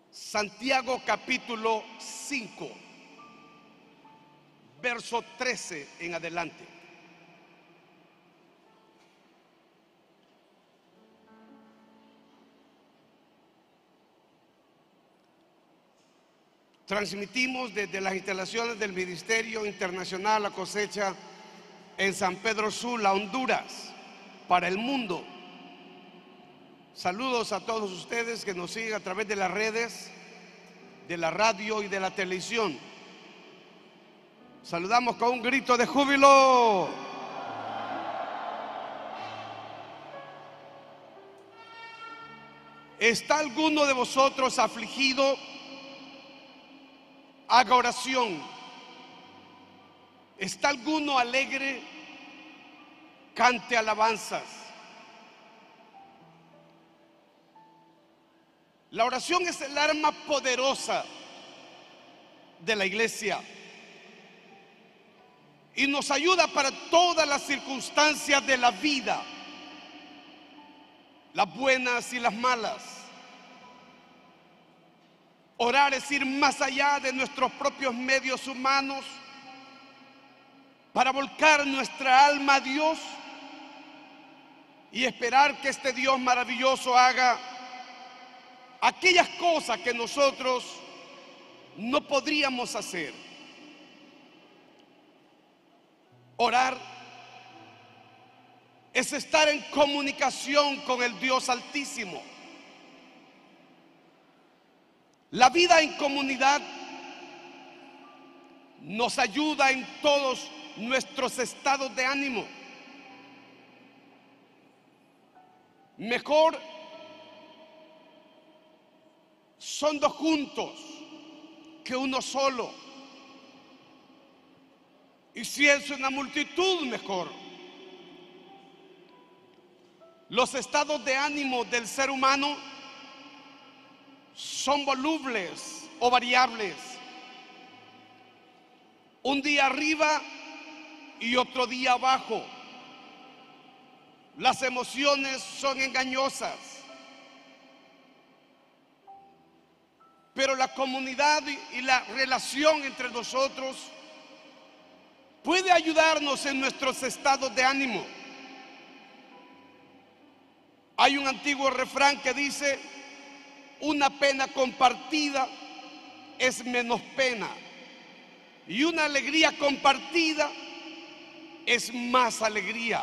Santiago capítulo 5, verso 13 en adelante. Transmitimos desde las instalaciones del Ministerio Internacional La Cosecha en San Pedro Sula, Honduras, para el mundo. Saludos a todos ustedes que nos siguen a través de las redes, de la radio y de la televisión. Saludamos con un grito de júbilo. ¿Está alguno de vosotros afligido? Haga oración. ¿Está alguno alegre? Cante alabanzas. La oración es el arma poderosa de la iglesia y nos ayuda para todas las circunstancias de la vida, las buenas y las malas. Orar es ir más allá de nuestros propios medios humanos para volcar nuestra alma a Dios y esperar que este Dios maravilloso haga aquellas cosas que nosotros no podríamos hacer. Orar es estar en comunicación con el Dios Altísimo. La vida en comunidad nos ayuda en todos nuestros estados de ánimo. Mejor son dos juntos que uno solo. Y si es una multitud, mejor. Los estados de ánimo del ser humano son volubles o variables. Un día arriba y otro día abajo. Las emociones son engañosas. Pero la comunidad y la relación entre nosotros puede ayudarnos en nuestros estados de ánimo. Hay un antiguo refrán que dice: una pena compartida es menos pena, y una alegría compartida es más alegría.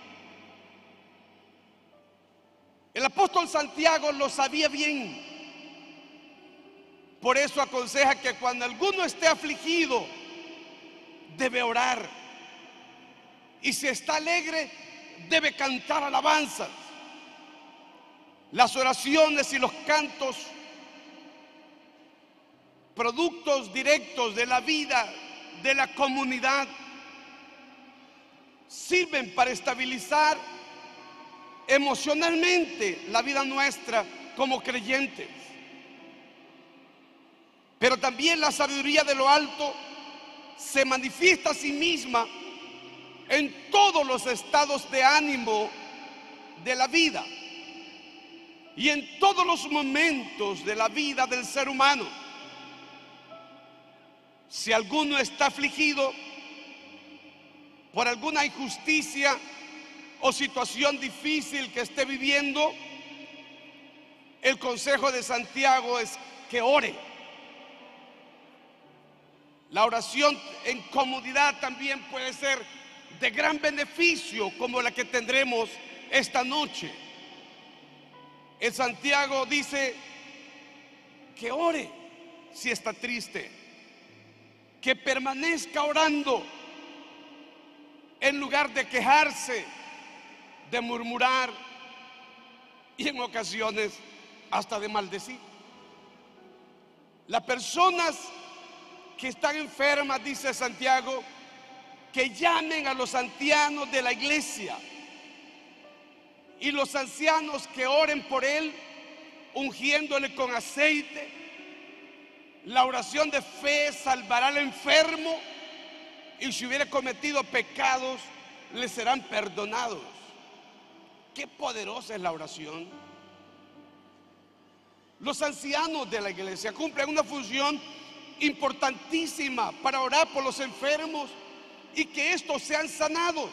El apóstol Santiago lo sabía bien. Por eso aconseja que cuando alguno esté afligido, debe orar. Y si está alegre, debe cantar alabanzas. Las oraciones y los cantos, productos directos de la vida de la comunidad, sirven para estabilizar emocionalmente la vida nuestra como creyentes. Pero también la sabiduría de lo alto se manifiesta a sí misma en todos los estados de ánimo de la vida y en todos los momentos de la vida del ser humano. Si alguno está afligido por alguna injusticia o situación difícil que esté viviendo, el consejo de Santiago es que ore. La oración en comunidad también puede ser de gran beneficio, como la que tendremos esta noche. El Santiago dice que ore si está triste, que permanezca orando en lugar de quejarse, de murmurar y en ocasiones hasta de maldecir. Las personas que están enfermas, dice Santiago, que llamen a los ancianos de la iglesia, y los ancianos que oren por él, ungiéndole con aceite. La oración de fe salvará al enfermo, y si hubiera cometido pecados, le serán perdonados. Qué poderosa es la oración. Los ancianos de la iglesia cumplen una función importantísima para orar por los enfermos y que estos sean sanados.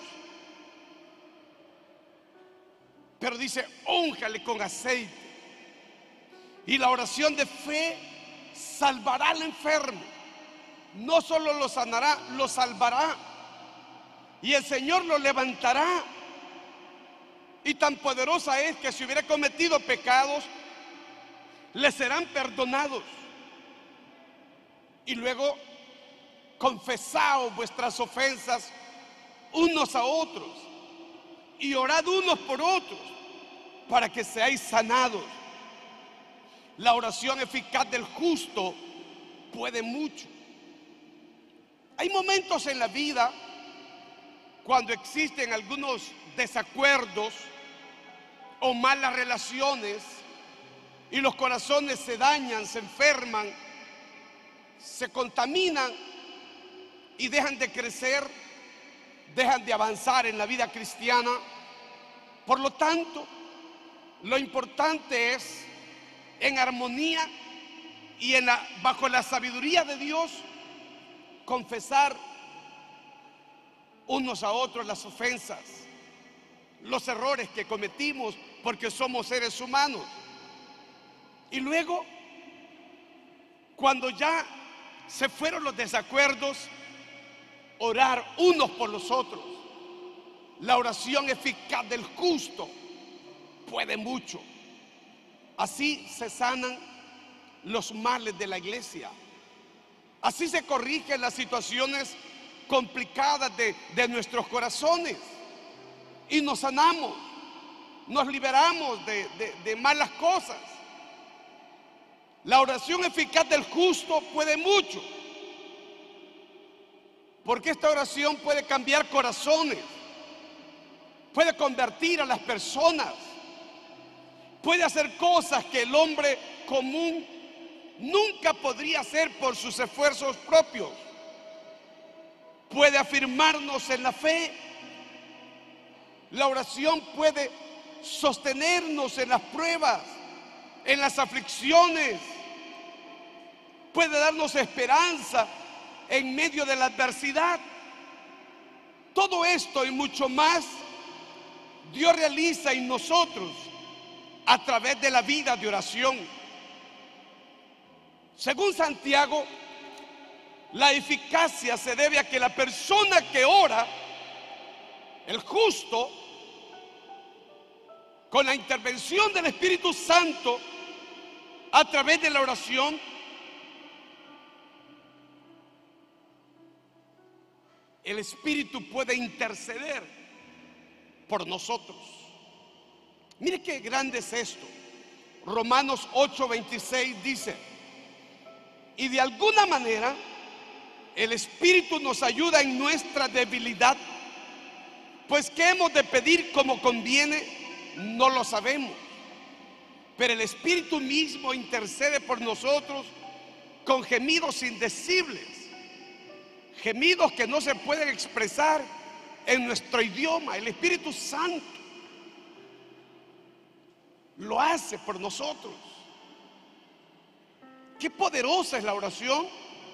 Pero dice, úngale con aceite. Y la oración de fe salvará al enfermo. No solo lo sanará, lo salvará. Y el Señor lo levantará. Y tan poderosa es que si hubiera cometido pecados, le serán perdonados. Y luego, confesaos vuestras ofensas unos a otros y orad unos por otros para que seáis sanados. La oración eficaz del justo puede mucho. Hay momentos en la vida cuando existen algunos desacuerdos o malas relaciones y los corazones se dañan, se enferman, se contaminan y dejan de crecer, dejan de avanzar en la vida cristiana. Por lo tanto, lo importante es, en armonía y bajo la sabiduría de Dios, confesar unos a otros las ofensas, los errores que cometimos, porque somos seres humanos. Y luego, cuando ya se fueron los desacuerdos, orar unos por los otros. La oración eficaz del justo puede mucho. Así se sanan los males de la iglesia. Así se corrigen las situaciones complicadas de nuestros corazones. Y nos sanamos, nos liberamos de malas cosas. La oración eficaz del justo puede mucho, porque esta oración puede cambiar corazones, puede convertir a las personas, puede hacer cosas que el hombre común nunca podría hacer por sus esfuerzos propios. Puede afirmarnos en la fe. La oración puede sostenernos en las pruebas, en las aflicciones. Puede darnos esperanza en medio de la adversidad. Todo esto y mucho más Dios realiza en nosotros a través de la vida de oración. Según Santiago, la eficacia se debe a que la persona que ora, el justo, con la intervención del Espíritu Santo a través de la oración, el Espíritu puede interceder por nosotros. Mire qué grande es esto. Romanos 8:26 dice: y de alguna manera el Espíritu nos ayuda en nuestra debilidad, pues qué hemos de pedir como conviene, no lo sabemos, pero el Espíritu mismo intercede por nosotros con gemidos indecibles, gemidos que no se pueden expresar en nuestro idioma. El Espíritu Santo lo hace por nosotros. Qué poderosa es la oración.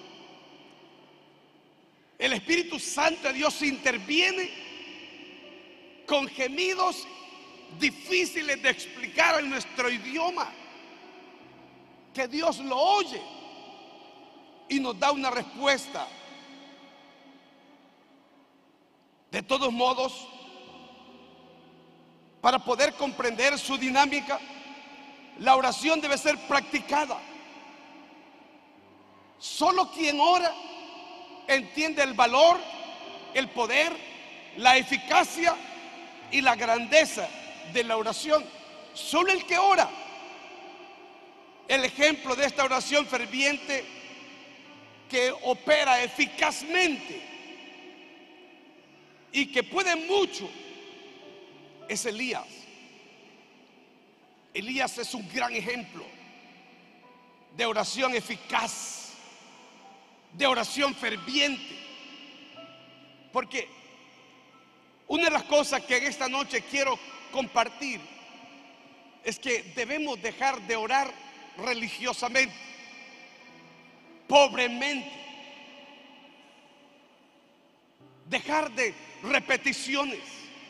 El Espíritu Santo de Dios interviene con gemidos difíciles de explicar en nuestro idioma, que Dios lo oye y nos da una respuesta. De todos modos, para poder comprender su dinámica, la oración debe ser practicada. Solo quien ora entiende el valor, el poder, la eficacia y la grandeza de la oración. Solo el que ora. El ejemplo de esta oración ferviente que opera eficazmente y que puede mucho es Elías. Elías es un gran ejemplo de oración eficaz, de oración ferviente. Porque una de las cosas que en esta noche quiero compartir es que debemos dejar de orar religiosamente, pobremente, dejar de repeticiones.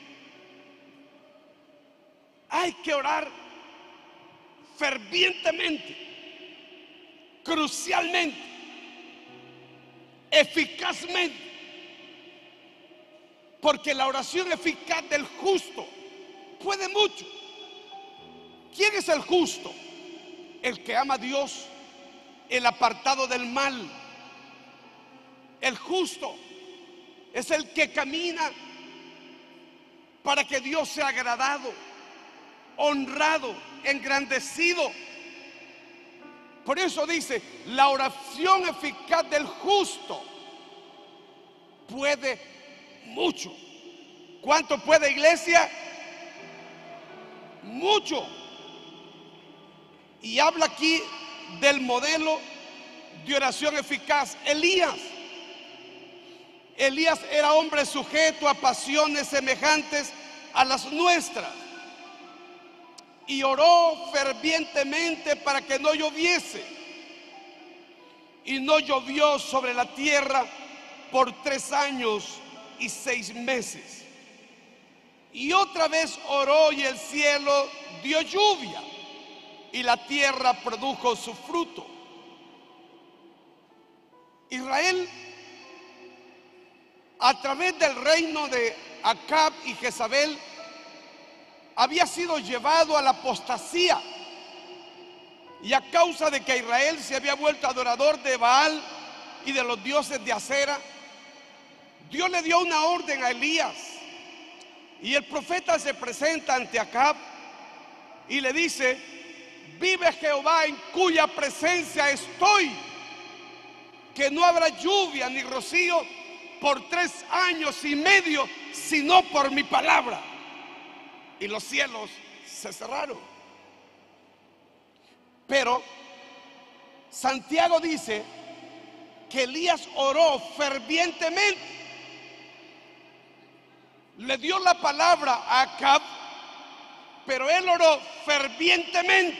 Hay que orar fervientemente, crucialmente, eficazmente, porque la oración eficaz del justo puede mucho. ¿Quién es el justo? El que ama a Dios, el apartado del mal. El justo es el que camina para que Dios sea agradado, honrado, engrandecido. Por eso dice, la oración eficaz del justo puede mucho. ¿Cuánto puede, iglesia? Mucho. Y habla aquí del modelo de oración eficaz. Elías era hombre sujeto a pasiones semejantes a las nuestras, y oró fervientemente para que no lloviese, y no llovió sobre la tierra por 3 años y 6 meses. Y otra vez oró, y el cielo dio lluvia, y la tierra produjo su fruto. Israel, a través del reino de Acab y Jezabel, había sido llevado a la apostasía, y a causa de que Israel se había vuelto adorador de Baal y de los dioses de Acera, Dios le dio una orden a Elías, y el profeta se presenta ante Acab y le dice: vive Jehová en cuya presencia estoy, que no habrá lluvia ni rocío por 3 años y medio, sino por mi palabra. Y los cielos se cerraron. Pero Santiago dice que Elías oró fervientemente. Le dio la palabra a Acab, pero él oró fervientemente.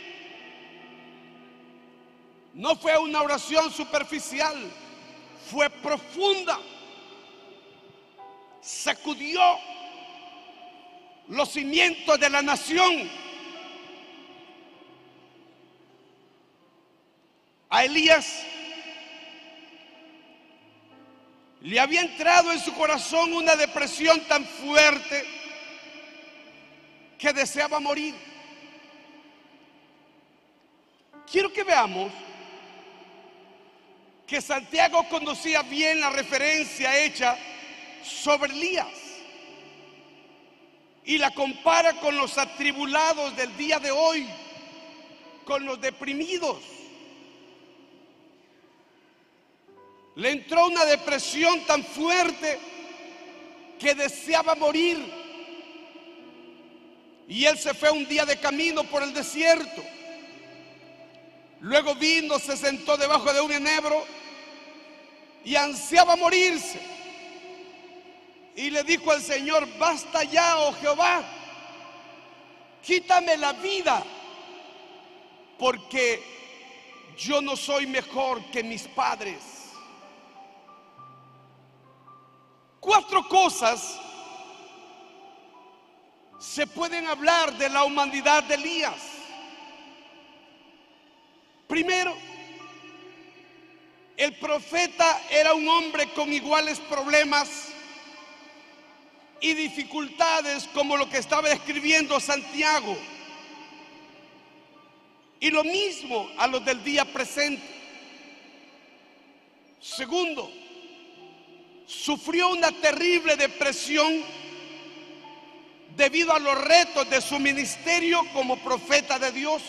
No fue una oración superficial, fue profunda. Sacudió los cimientos de la nación. A Elías le había entrado en su corazón una depresión tan fuerte que deseaba morir. Quiero que veamos que Santiago conocía bien la referencia hecha sobre Elías y la compara con los atribulados del día de hoy, con los deprimidos. Le entró una depresión tan fuerte que deseaba morir, y él se fue un día de camino por el desierto. Luego vino, se sentó debajo de un enebro y ansiaba morirse, y le dijo al Señor: basta ya, oh Jehová, quítame la vida, porque yo no soy mejor que mis padres. 4 cosas se pueden hablar de la humanidad de Elías. Primero, el profeta era un hombre con iguales problemas y dificultades como lo que estaba describiendo Santiago, y lo mismo a los del día presente. Segundo, sufrió una terrible depresión debido a los retos de su ministerio como profeta de Dios,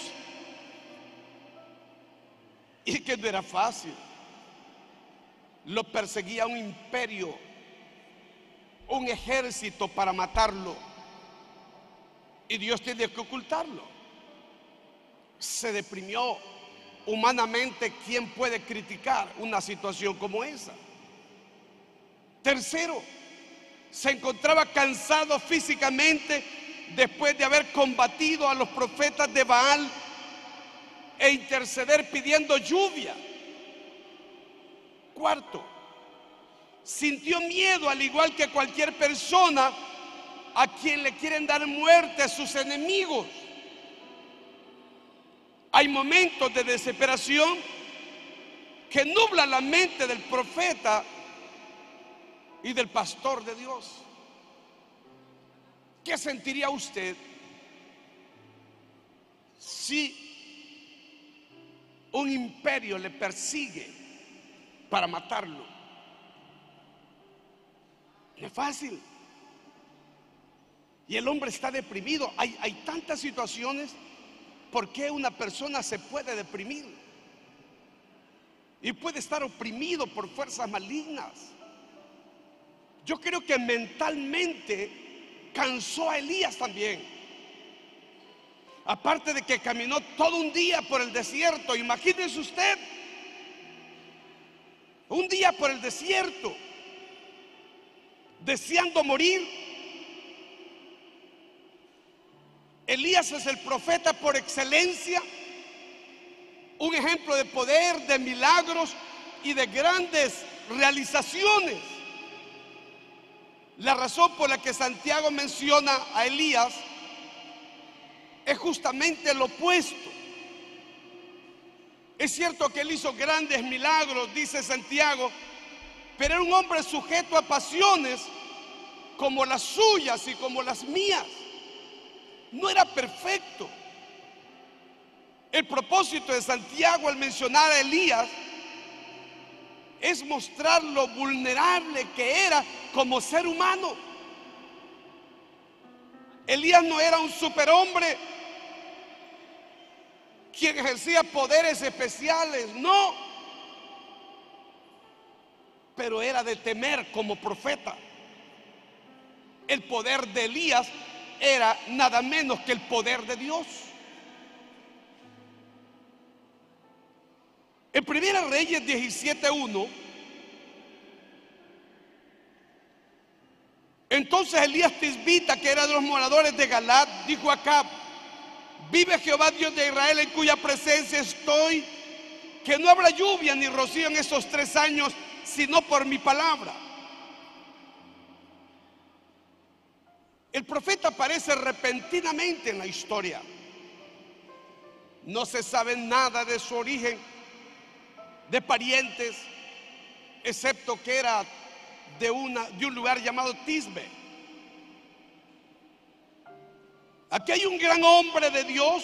y que no era fácil. Lo perseguía un imperio, un ejército para matarlo, y Dios tenía que ocultarlo. Se deprimió. Humanamente, ¿quién puede criticar una situación como esa? Tercero, se encontraba cansado físicamente después de haber combatido a los profetas de Baal e interceder pidiendo lluvia. Cuarto, sintió miedo al igual que cualquier persona a quien le quieren dar muerte a sus enemigos. Hay momentos de desesperación que nublan la mente del profeta y del pastor de Dios. ¿Qué sentiría usted si un imperio le persigue para matarlo? No es fácil. Y el hombre está deprimido. Hay tantas situaciones. ¿Por qué una persona se puede deprimir? Y puede estar oprimido por fuerzas malignas. Yo creo que mentalmente cansó a Elías también. Aparte de que caminó todo un día por el desierto. Imagínese usted, un día por el desierto, deseando morir. Elías es el profeta por excelencia, un ejemplo de poder, de milagros y de grandes realizaciones. La razón por la que Santiago menciona a Elías es justamente lo opuesto. Es cierto que él hizo grandes milagros, dice Santiago, pero era un hombre sujeto a pasiones como las suyas y como las mías. No era perfecto. El propósito de Santiago al mencionar a Elías es mostrar lo vulnerable que era como ser humano. Elías no era un superhombre quien ejercía poderes especiales, no, pero era de temer como profeta. El poder de Elías era nada menos que el poder de Dios. En 1 Reyes 17:1, entonces Elías Tisbita, que era de los moradores de Galaad, dijo a Acab: vive Jehová Dios de Israel, en cuya presencia estoy, que no habrá lluvia ni rocío en estos 3 años, sino por mi palabra. El profeta aparece repentinamente en la historia. No se sabe nada de su origen, de parientes, excepto que era de un lugar llamado Tisbe. Aquí hay un gran hombre de Dios.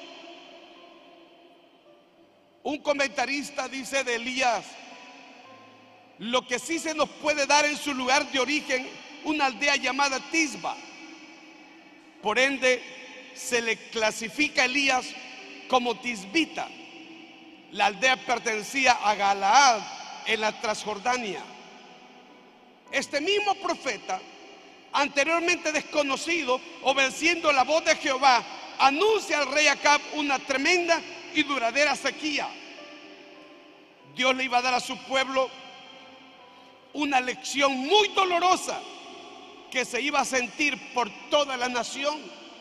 Un comentarista dice de Elías: lo que sí se nos puede dar en su lugar de origen, una aldea llamada Tisba. Por ende, se le clasifica a Elías como tisbita. La aldea pertenecía a Galaad, en la Transjordania. Este mismo profeta, anteriormente desconocido, obedeciendo la voz de Jehová, anuncia al rey Acab una tremenda y duradera sequía. Dios le iba a dar a su pueblo una lección muy dolorosa que se iba a sentir por toda la nación,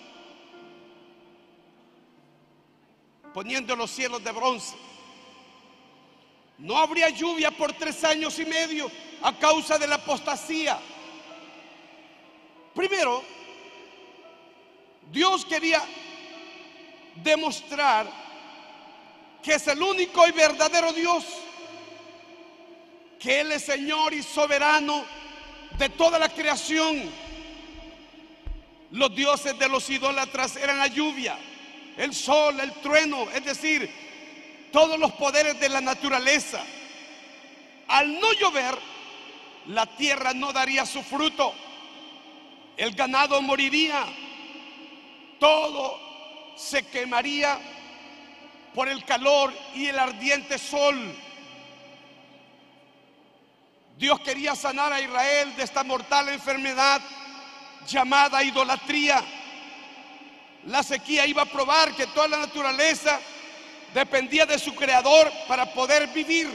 poniendo los cielos de bronce. No habría lluvia por 3 años y medio a causa de la apostasía. Primero, Dios quería demostrar que es el único y verdadero Dios, que Él es Señor y soberano de toda la creación. Los dioses de los idólatras eran la lluvia, el sol, el trueno, es decir, todos los poderes de la naturaleza. Al no llover, la tierra no daría su fruto, el ganado moriría, todo se quemaría por el calor y el ardiente sol. Dios quería sanar a Israel de esta mortal enfermedad llamada idolatría. La sequía iba a probar que toda la naturaleza dependía de su creador para poder vivir.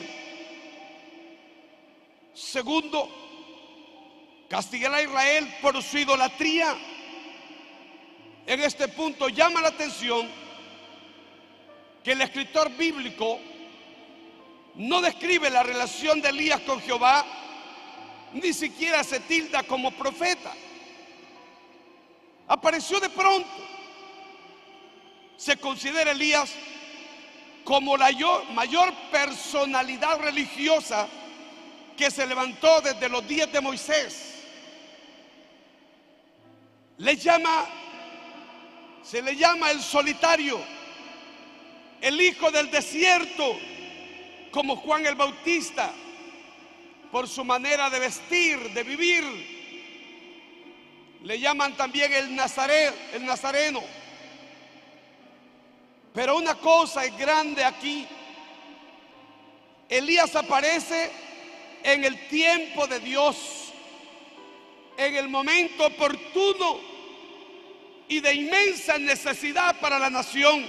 Segundo, castigar a Israel por su idolatría. En este punto llama la atención que el escritor bíblico no describe la relación de Elías con Jehová, ni siquiera se tilda como profeta. Apareció de pronto. Se considera Elías como la mayor personalidad religiosa que se levantó desde los días de Moisés. Se le llama el solitario, el hijo del desierto, como Juan el Bautista, por su manera de vestir, de vivir. Le llaman también el nazareno. Pero una cosa es grande aquí. Elías aparece en el tiempo de Dios, en el momento oportuno y de inmensa necesidad para la nación.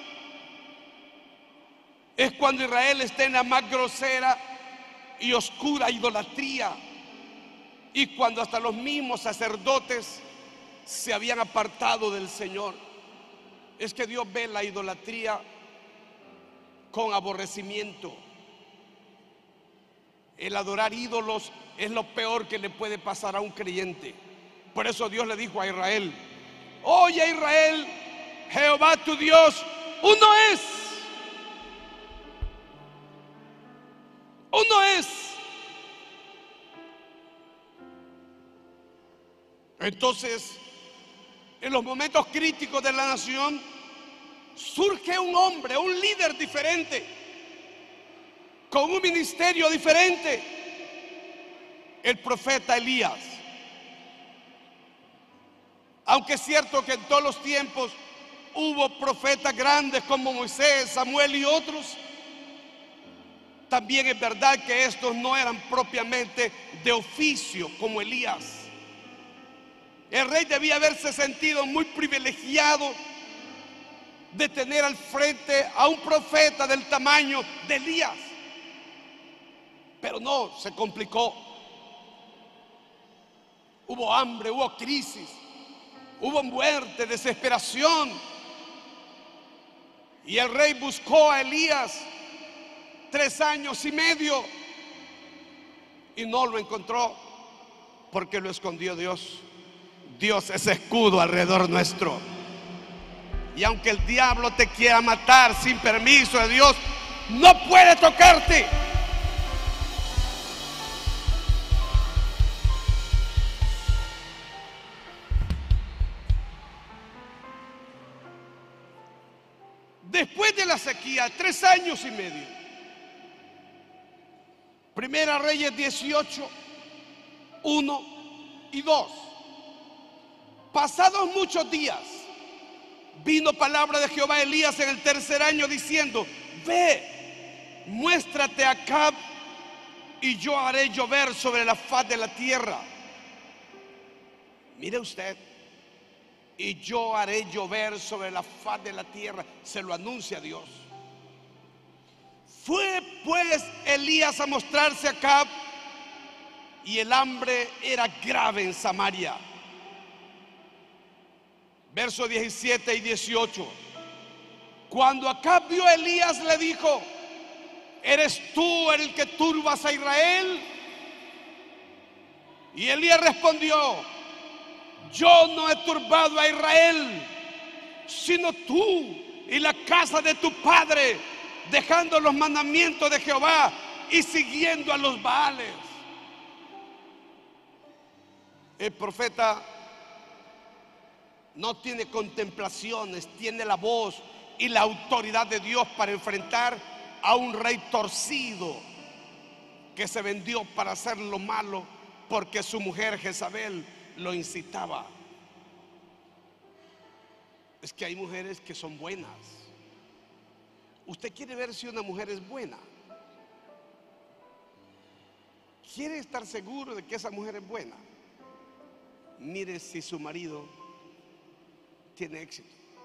Es cuando Israel está en la más grosera y oscura idolatría, y cuando hasta los mismos sacerdotes se habían apartado del Señor. Es que Dios ve la idolatría con aborrecimiento. El adorar ídolos es lo peor que le puede pasar a un creyente. Por eso Dios le dijo a Israel: oye, Israel, Jehová tu Dios, uno es. Uno es. Entonces, en los momentos críticos de la nación, surge un hombre, un líder diferente, con un ministerio diferente: el profeta Elías. Aunque es cierto que en todos los tiempos hubo profetas grandes como Moisés, Samuel y otros, también es verdad que estos no eran propiamente de oficio como Elías. El rey debía haberse sentido muy privilegiado de tener al frente a un profeta del tamaño de Elías. Pero no, se complicó. Hubo hambre, hubo crisis, hubo muerte, desesperación. Y el rey buscó a Elías 3 años y medio y no lo encontró, porque lo escondió Dios. Dios es escudo alrededor nuestro. Y aunque el diablo te quiera matar sin permiso de Dios, no puede tocarte. Después de la sequía, 3 años y medio. Primera Reyes 18, 1 y 2. Pasados muchos días, vino palabra de Jehová a Elías en el 3er año diciendo: ve, muéstrate a Acab, y yo haré llover sobre la faz de la tierra. Mire usted, y yo haré llover sobre la faz de la tierra. Se lo anuncia a Dios. Fue pues Elías a mostrarse a Acab, y el hambre era grave en Samaria. Versos 17 y 18. Cuando Acab vio a Elías, le dijo: ¿eres tú el que turbas a Israel? Y Elías respondió: yo no he turbado a Israel, sino tú y la casa de tu padre, dejando los mandamientos de Jehová y siguiendo a los Baales. El profeta no tiene contemplaciones, tiene la voz y la autoridad de Dios para enfrentar a un rey torcido que se vendió para hacer lo malo porque su mujer Jezabel lo incitaba. Es que hay mujeres que son buenas. ¿Usted quiere ver si una mujer es buena? ¿Quiere estar seguro de que esa mujer es buena? Mire si su marido tiene éxito.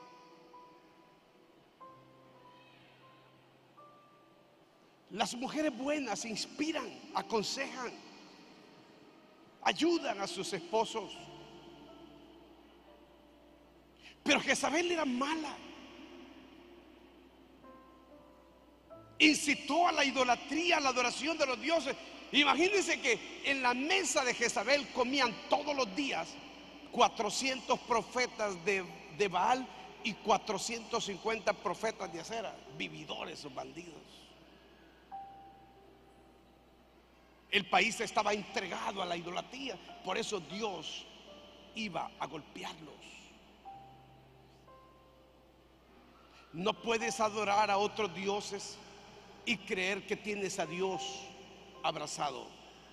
Las mujeres buenas inspiran, aconsejan, ayudan a sus esposos. Pero Jezabel era mala. incitó a la idolatría, a la adoración de los dioses. Imagínense que en la mesa de Jezabel comían todos los días 400 profetas de Baal y 450 profetas de Acera, vividores o bandidos. El país estaba entregado a la idolatría, por eso Dios iba a golpearlos. No puedes adorar a otros dioses y creer que tienes a Dios abrazado.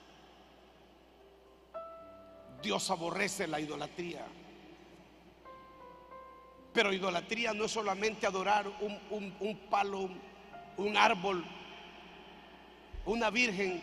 Dios aborrece la idolatría. Pero idolatría no es solamente adorar un palo, un árbol, una virgen.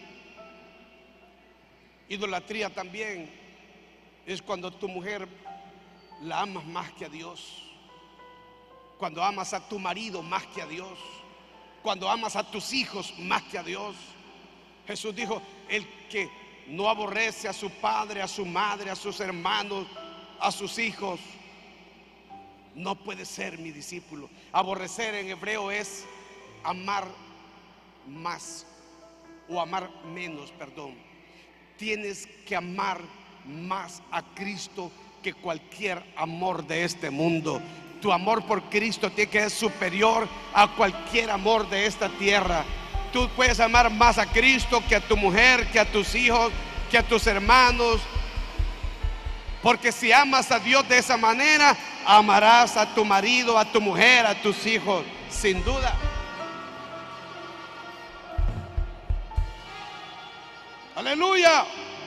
Idolatría también es cuando tu mujer la amas más que a Dios, cuando amas a tu marido más que a Dios, cuando amas a tus hijos más que a Dios. Jesús dijo: el que no aborrece a su padre, a su madre, a sus hermanos, a sus hijos, no puede ser mi discípulo. Aborrecer en hebreo es amar más o amar menos, perdón. Tienes que amar más a Cristo que cualquier amor de este mundo. Tu amor por Cristo tiene que ser superior a cualquier amor de esta tierra. Tú puedes amar más a Cristo que a tu mujer, que a tus hijos, que a tus hermanos. Porque si amas a Dios de esa manera, amarás a tu marido, a tu mujer, a tus hijos, sin duda. Aleluya.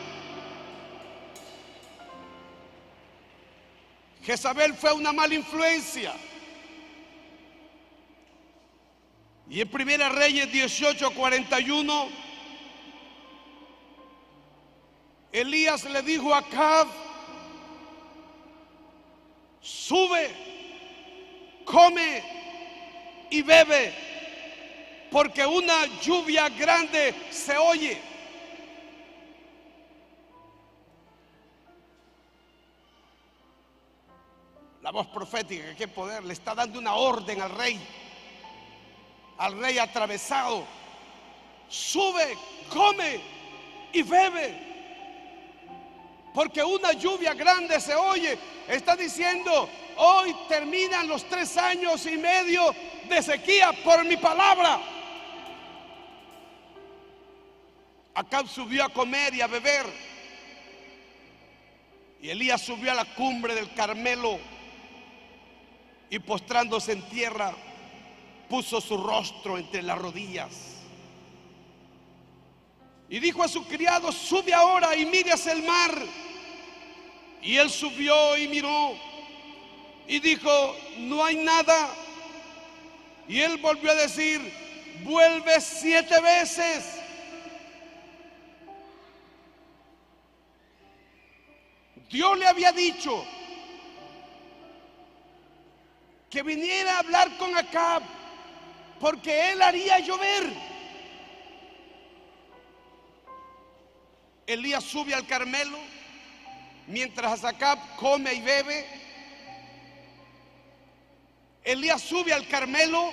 Jezabel fue una mala influencia. Y en 1 Reyes 18:41, Elías le dijo a Acab: sube, come y bebe, porque una lluvia grande se oye. La voz profética, qué poder, le está dando una orden al rey atravesado: sube, come y bebe, porque una lluvia grande se oye. Está diciendo: hoy terminan los 3 años y medio de sequía por mi palabra. Acab subió a comer y a beber, y Elías subió a la cumbre del Carmelo y, postrándose en tierra, puso su rostro entre las rodillas y dijo a su criado: sube ahora y mire hacia el mar. Y él subió y miró y dijo: no hay nada. Y él volvió a decir: vuelve 7 veces. Dios le había dicho que viniera a hablar con Acab, porque él haría llover. Elías sube al Carmelo mientras Acab come y bebe. Elías sube al Carmelo,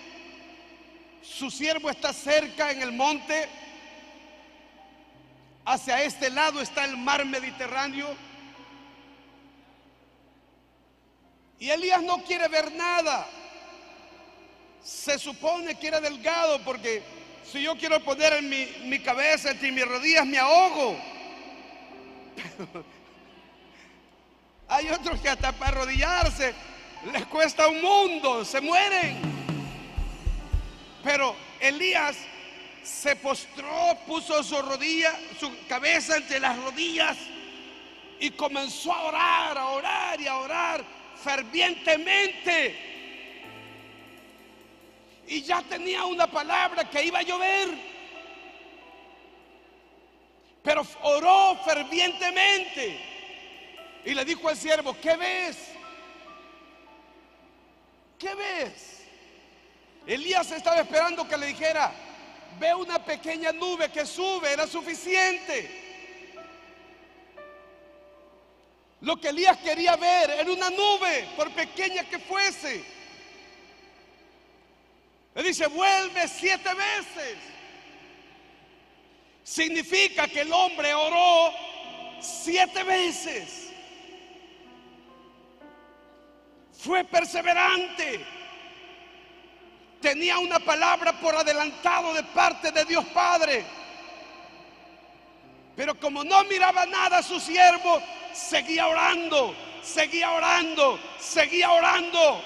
su siervo está cerca en el monte. Hacia este lado está el mar Mediterráneo. Y Elías no quiere ver nada. Se supone que era delgado, porque si yo quiero poner mi cabeza entre mis rodillas me ahogo. Hay otros que hasta para arrodillarse les cuesta un mundo, se mueren. Pero Elías se postró, puso su cabeza entre las rodillas y comenzó a orar y a orar fervientemente. Y ya tenía una palabra que iba a llover, pero oró fervientemente y le dijo al siervo: ¿qué ves? ¿Qué ves? Elías estaba esperando que le dijera: ve una pequeña nube que sube. Era suficiente. Lo que Elías quería ver era una nube, por pequeña que fuese. Le dice, vuelve 7 veces. Significa que el hombre oró 7 veces. Fue perseverante. Tenía una palabra por adelantado de parte de Dios Padre. Pero como no miraba nada a su siervo, seguía orando, seguía orando, seguía orando.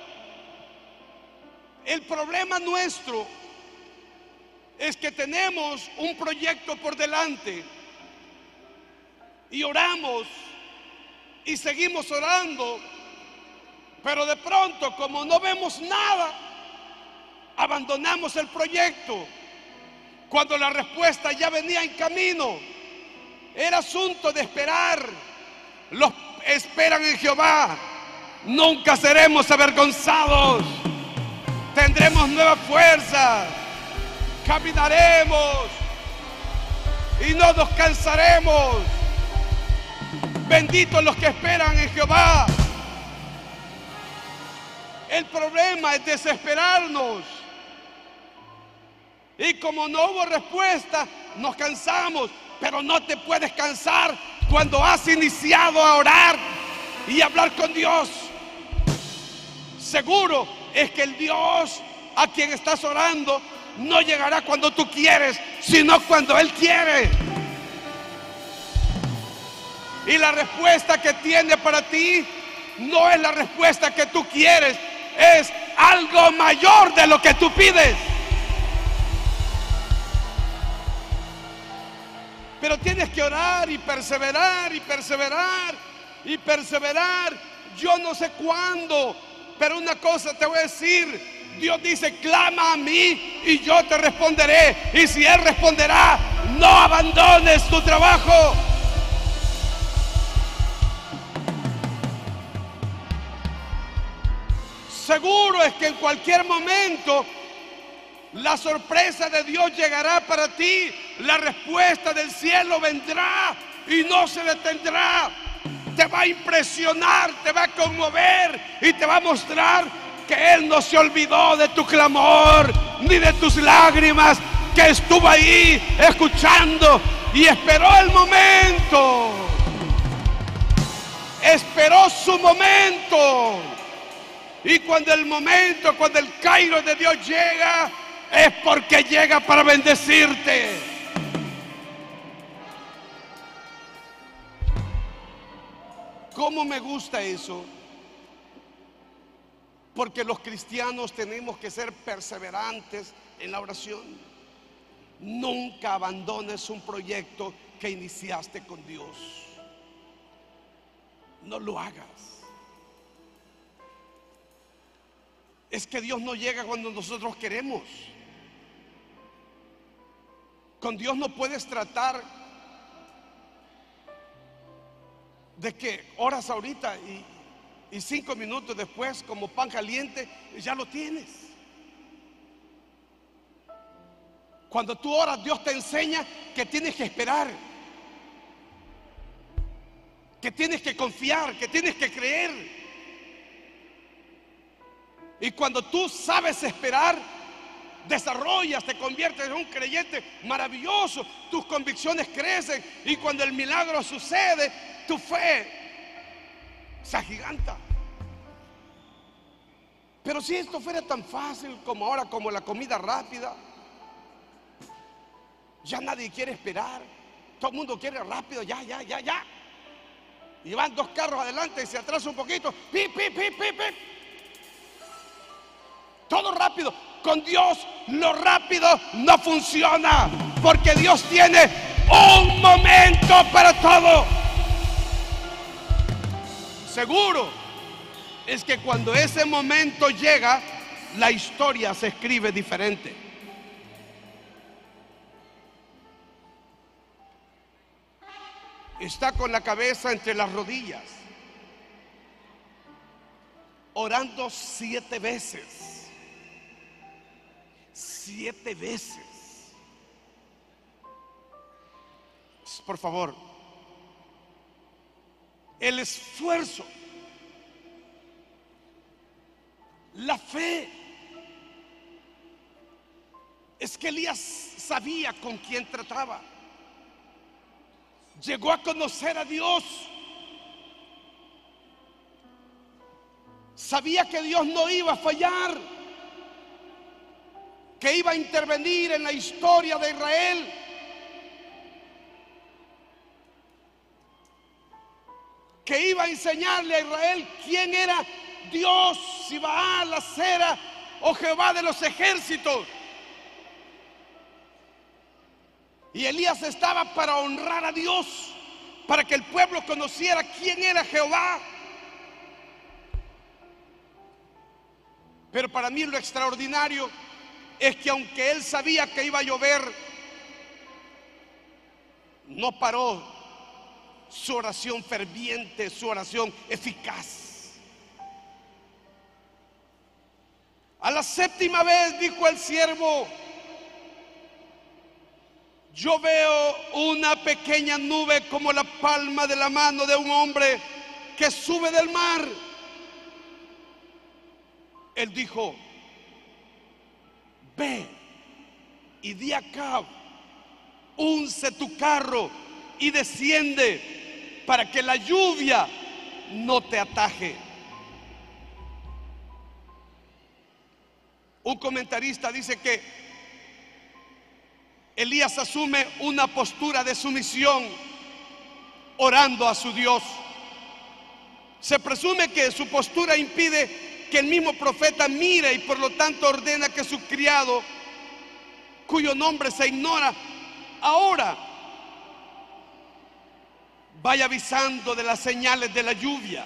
El problema nuestro es que tenemos un proyecto por delante y oramos y seguimos orando, pero de pronto, como no vemos nada, abandonamos el proyecto cuando la respuesta ya venía en camino. Era asunto de esperar. Los esperan en Jehová. Nunca seremos avergonzados. Tendremos nuevas fuerzas. Caminaremos y no nos cansaremos. Benditos los que esperan en Jehová. El problema es desesperarnos. Y como no hubo respuesta, nos cansamos. Pero no te puedes cansar cuando has iniciado a orar y hablar con Dios. Seguro es que el Dios a quien estás orando no llegará cuando tú quieres, sino cuando Él quiere. Y la respuesta que tiene para ti no es la respuesta que tú quieres, es algo mayor de lo que tú pides. Pero tienes que orar y perseverar y perseverar y perseverar. Yo no sé cuándo, pero una cosa te voy a decir. Dios dice, clama a mí y yo te responderé. Y si Él responderá, no abandones tu trabajo. Seguro es que en cualquier momento la sorpresa de Dios llegará para ti. La respuesta del cielo vendrá y no se detendrá. Te va a impresionar, te va a conmover y te va a mostrar que Él no se olvidó de tu clamor ni de tus lágrimas, que estuvo ahí escuchando y esperó el momento. Esperó su momento. Y cuando el Kairos de Dios llega, es porque llega para bendecirte. ¿Cómo me gusta eso? Porque los cristianos tenemos que ser perseverantes en la oración. Nunca abandones un proyecto que iniciaste con Dios. No lo hagas. Es que Dios no llega cuando nosotros queremos. Con Dios no puedes tratar de que oras ahorita y 5 minutos después, como pan caliente, ya lo tienes. Cuando tú oras, Dios te enseña que tienes que esperar, que tienes que confiar, que tienes que creer. Y cuando tú sabes esperar, desarrollas, te conviertes en un creyente maravilloso. Tus convicciones crecen y cuando el milagro sucede, tu fe se agiganta. Pero si esto fuera tan fácil como ahora, como la comida rápida, ya nadie quiere esperar. Todo el mundo quiere rápido, ya. Y van 2 carros adelante y se atrasa un poquito. Pip. Todo rápido. Con Dios lo rápido no funciona, porque Dios tiene un momento para todo. Seguro es que cuando ese momento llega, la historia se escribe diferente. Está con la cabeza entre las rodillas, orando 7 veces. 7 veces. Por favor, el esfuerzo, la fe, Es que Elías sabía con quién trataba. Llegó a conocer a Dios. Sabía que Dios no iba a fallar, que iba a intervenir en la historia de Israel. Que iba a enseñarle a Israel quién era Dios, si Baal, Acera o Jehová de los ejércitos. Y Elías estaba para honrar a Dios, para que el pueblo conociera quién era Jehová. Pero para mí lo extraordinario es que aunque él sabía que iba a llover, no paró su oración ferviente, su oración eficaz. A la séptima vez dijo el siervo: yo veo una pequeña nube como la palma de la mano de un hombre que sube del mar. Él dijo: ve y di a Acab, unce tu carro y desciende para que la lluvia no te ataje. Un comentarista dice que Elías asume una postura de sumisión orando a su Dios. Se presume que su postura impide que el mismo profeta mire y por lo tanto ordena que su criado, cuyo nombre se ignora ahora, vaya avisando de las señales de la lluvia.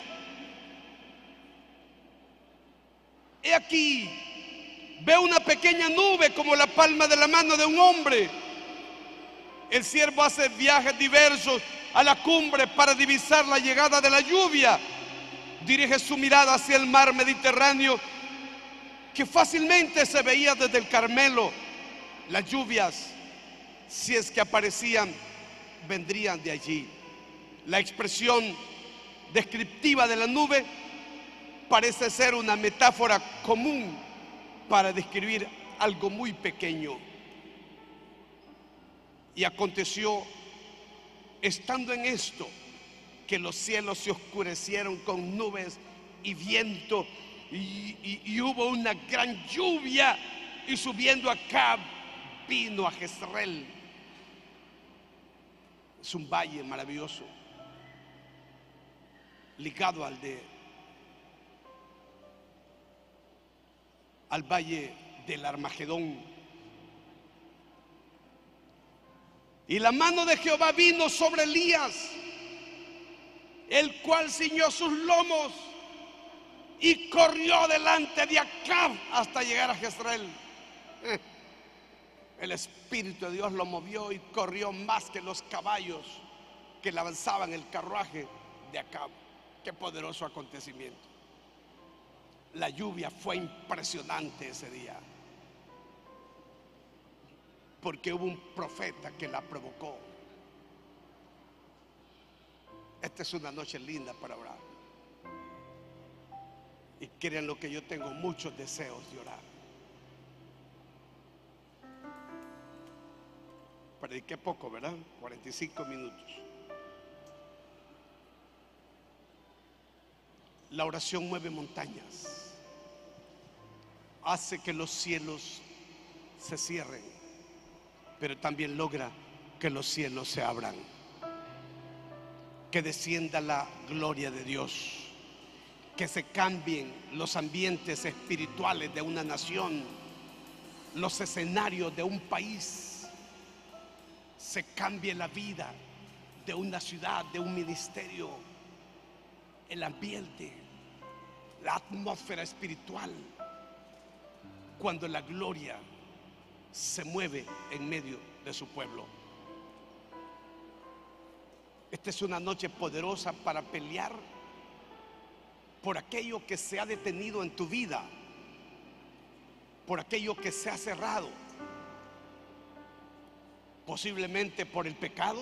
He aquí, veo una pequeña nube como la palma de la mano de un hombre. El siervo hace viajes diversos a la cumbre para divisar la llegada de la lluvia. Dirige su mirada hacia el mar Mediterráneo, que fácilmente se veía desde el Carmelo. Las lluvias, si es que aparecían, vendrían de allí. La expresión descriptiva de la nube parece ser una metáfora común para describir algo muy pequeño. Y aconteció, estando en esto, que los cielos se oscurecieron con nubes y viento, y hubo una gran lluvia, y subiendo Acab vino a Jezreel. Es un valle maravilloso, ligado al valle del Armagedón. Y la mano de Jehová vino sobre Elías, el cual ciñó sus lomos y corrió delante de Acab hasta llegar a Jezreel. El Espíritu de Dios lo movió y corrió más que los caballos que le avanzaban el carruaje de Acab. Qué poderoso acontecimiento. La lluvia fue impresionante ese día, porque hubo un profeta que la provocó. Esta es una noche linda para orar. Y créanlo que yo tengo muchos deseos de orar. Prediqué poco, ¿verdad? 45 minutos. La oración mueve montañas, hace que los cielos se cierren, pero también logra que los cielos se abran, que descienda la gloria de Dios, que se cambien los ambientes espirituales de una nación, los escenarios de un país, se cambie la vida de una ciudad, de un ministerio, el ambiente, la atmósfera espiritual, cuando la gloria se mueve en medio de su pueblo. Esta es una noche poderosa para pelear por aquello que se ha detenido en tu vida, por aquello que se ha cerrado, posiblemente por el pecado.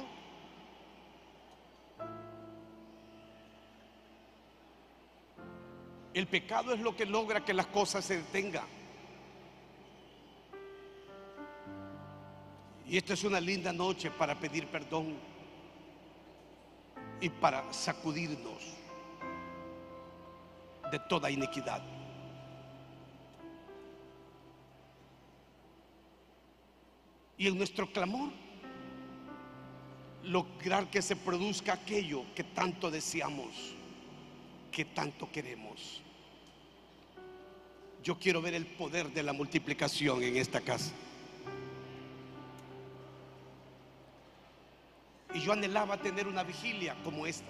El pecado es lo que logra que las cosas se detengan. Y esta es una linda noche para pedir perdón y para sacudirnos de toda iniquidad. Y en nuestro clamor lograr que se produzca aquello que tanto deseamos, que tanto queremos. Yo quiero ver el poder de la multiplicación en esta casa. Y yo anhelaba tener una vigilia como esta.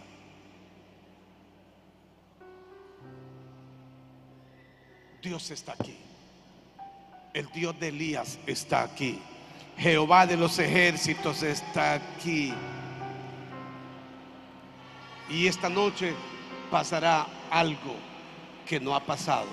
Dios está aquí. El Dios de Elías está aquí. Jehová de los ejércitos está aquí. Y esta noche pasará algo que no ha pasado.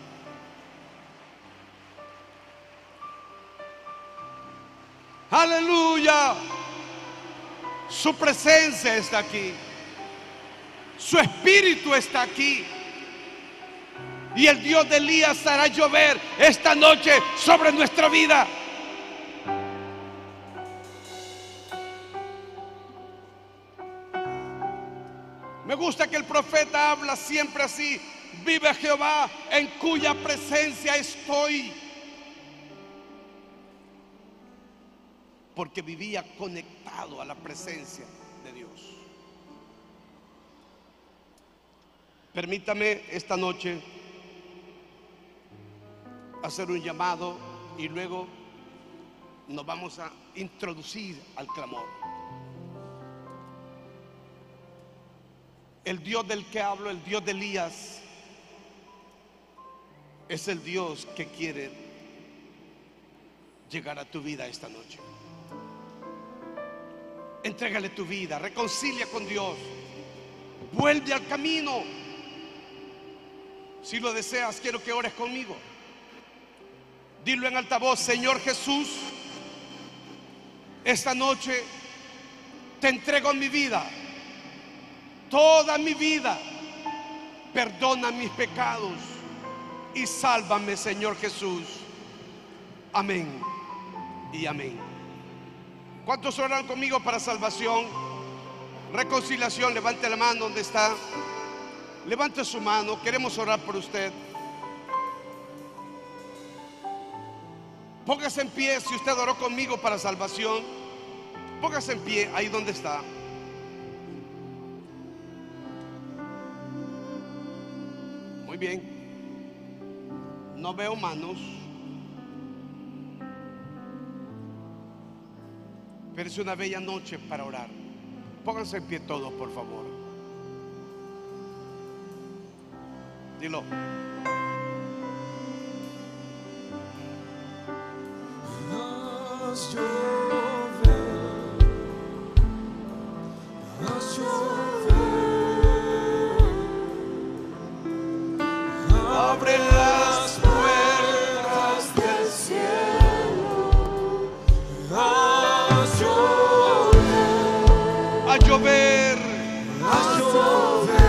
Aleluya. Su presencia está aquí. Su espíritu está aquí. Y el Dios de Elías hará llover esta noche sobre nuestra vida. Me gusta que el profeta habla siempre así: vive Jehová en cuya presencia estoy. Porque vivía conectado a la presencia de Dios. Permítame esta noche hacer un llamado y luego nos vamos a introducir al clamor. El Dios del que hablo, el Dios de Elías, es el Dios que quiere llegar a tu vida esta noche. Entrégale tu vida, reconcilia con Dios, vuelve al camino. Si lo deseas, quiero que ores conmigo. Dilo en altavoz: Señor Jesús, esta noche te entrego mi vida, toda mi vida. Perdona mis pecados y sálvame, Señor Jesús. Amén y amén. ¿Cuántos oran conmigo para salvación, reconciliación? Levante la mano donde está. Levante su mano. Queremos orar por usted. Póngase en pie si usted oró conmigo para salvación. Póngase en pie ahí donde está. Muy bien. No veo manos, pero es una bella noche para orar. Pónganse en pie todos, por favor. Dilo. Haz llover, haz llover. Abre las puertas del cielo. Haz llover, A llover. haz llover.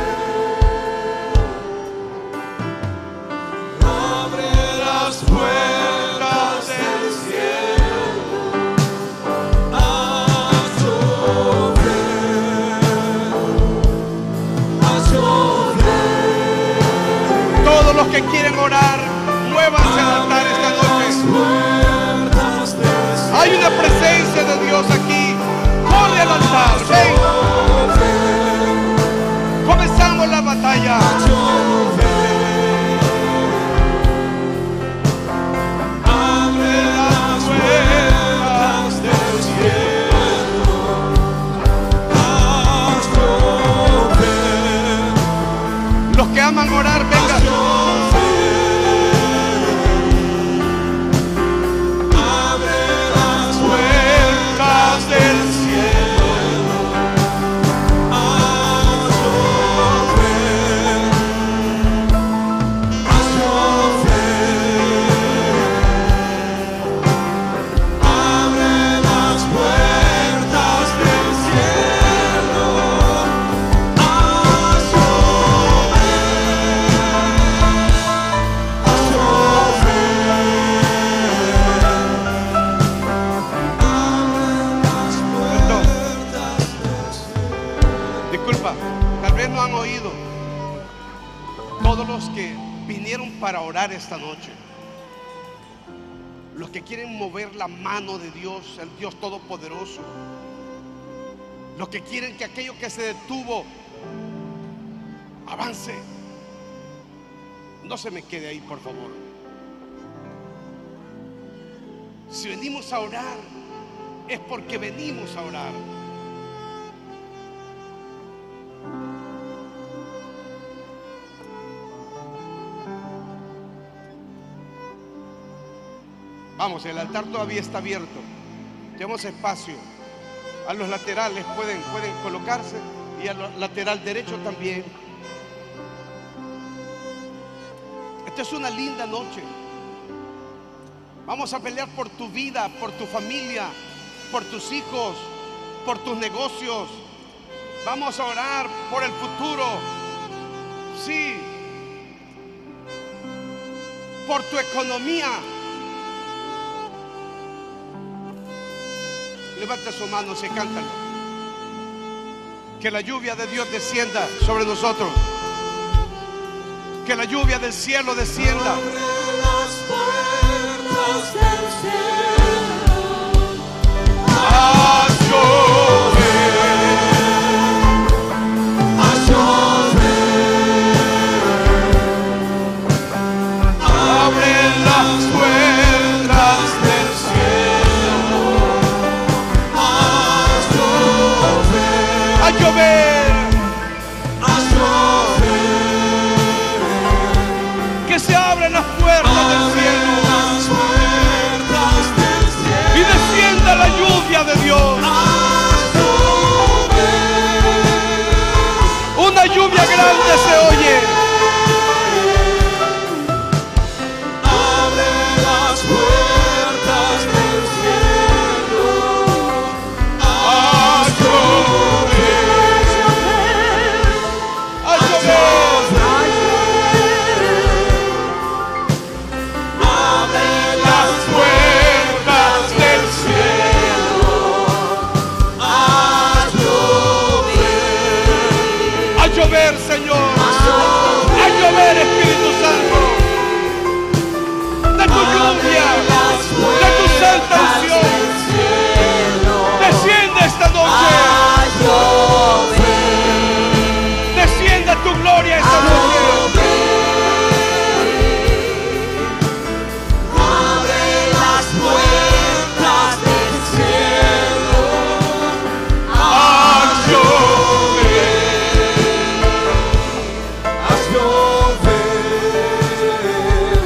Abre las puertas del cielo. Haz llover, haz llover. Todos los que quieren orar, muévanse al altar esta noche. Hay una presencia de Dios aquí. Corre al altar, ven. Comenzamos la batalla. Abre las puertas del cielo. Haz llover, Los que aman orar, vengan. abre las puertas del cielo. Haz llover, los que vinieron para orar esta noche, los que quieren mover la mano de Dios, el Dios Todopoderoso, los que quieren que aquello que se detuvo avance, no se me quede ahí, por favor. Si venimos a orar, es porque venimos a orar. Vamos, el altar todavía está abierto. Tenemos espacio. A los laterales pueden colocarse, y al lateral derecho también. Esta es una linda noche. Vamos a pelear por tu vida, por tu familia, por tus hijos, por tus negocios. Vamos a orar por el futuro. Sí. Por tu economía. Levanta su mano, se cántalo. Que la lluvia de Dios descienda sobre nosotros. Que la lluvia del cielo descienda. Abre las puertas del cielo. Haz llover, Haz llover. abre las puertas del cielo. Haz llover. A llover, Haz llover. que se abren las puertas del cielo Las puertas del y cielo. descienda la lluvia de Dios. Haz llover. Una lluvia grande se oye. Abre las puertas del cielo. Haz llover. A llover, Abre las puertas del cielo. Haz llover. A llover, Señor. A llover, Espíritu Santo. De tu lluvia, de tu santa unción. Desciende esta noche. Descienda tu gloria esta noche. Abre las puertas del cielo. Haz llover. Haz llover.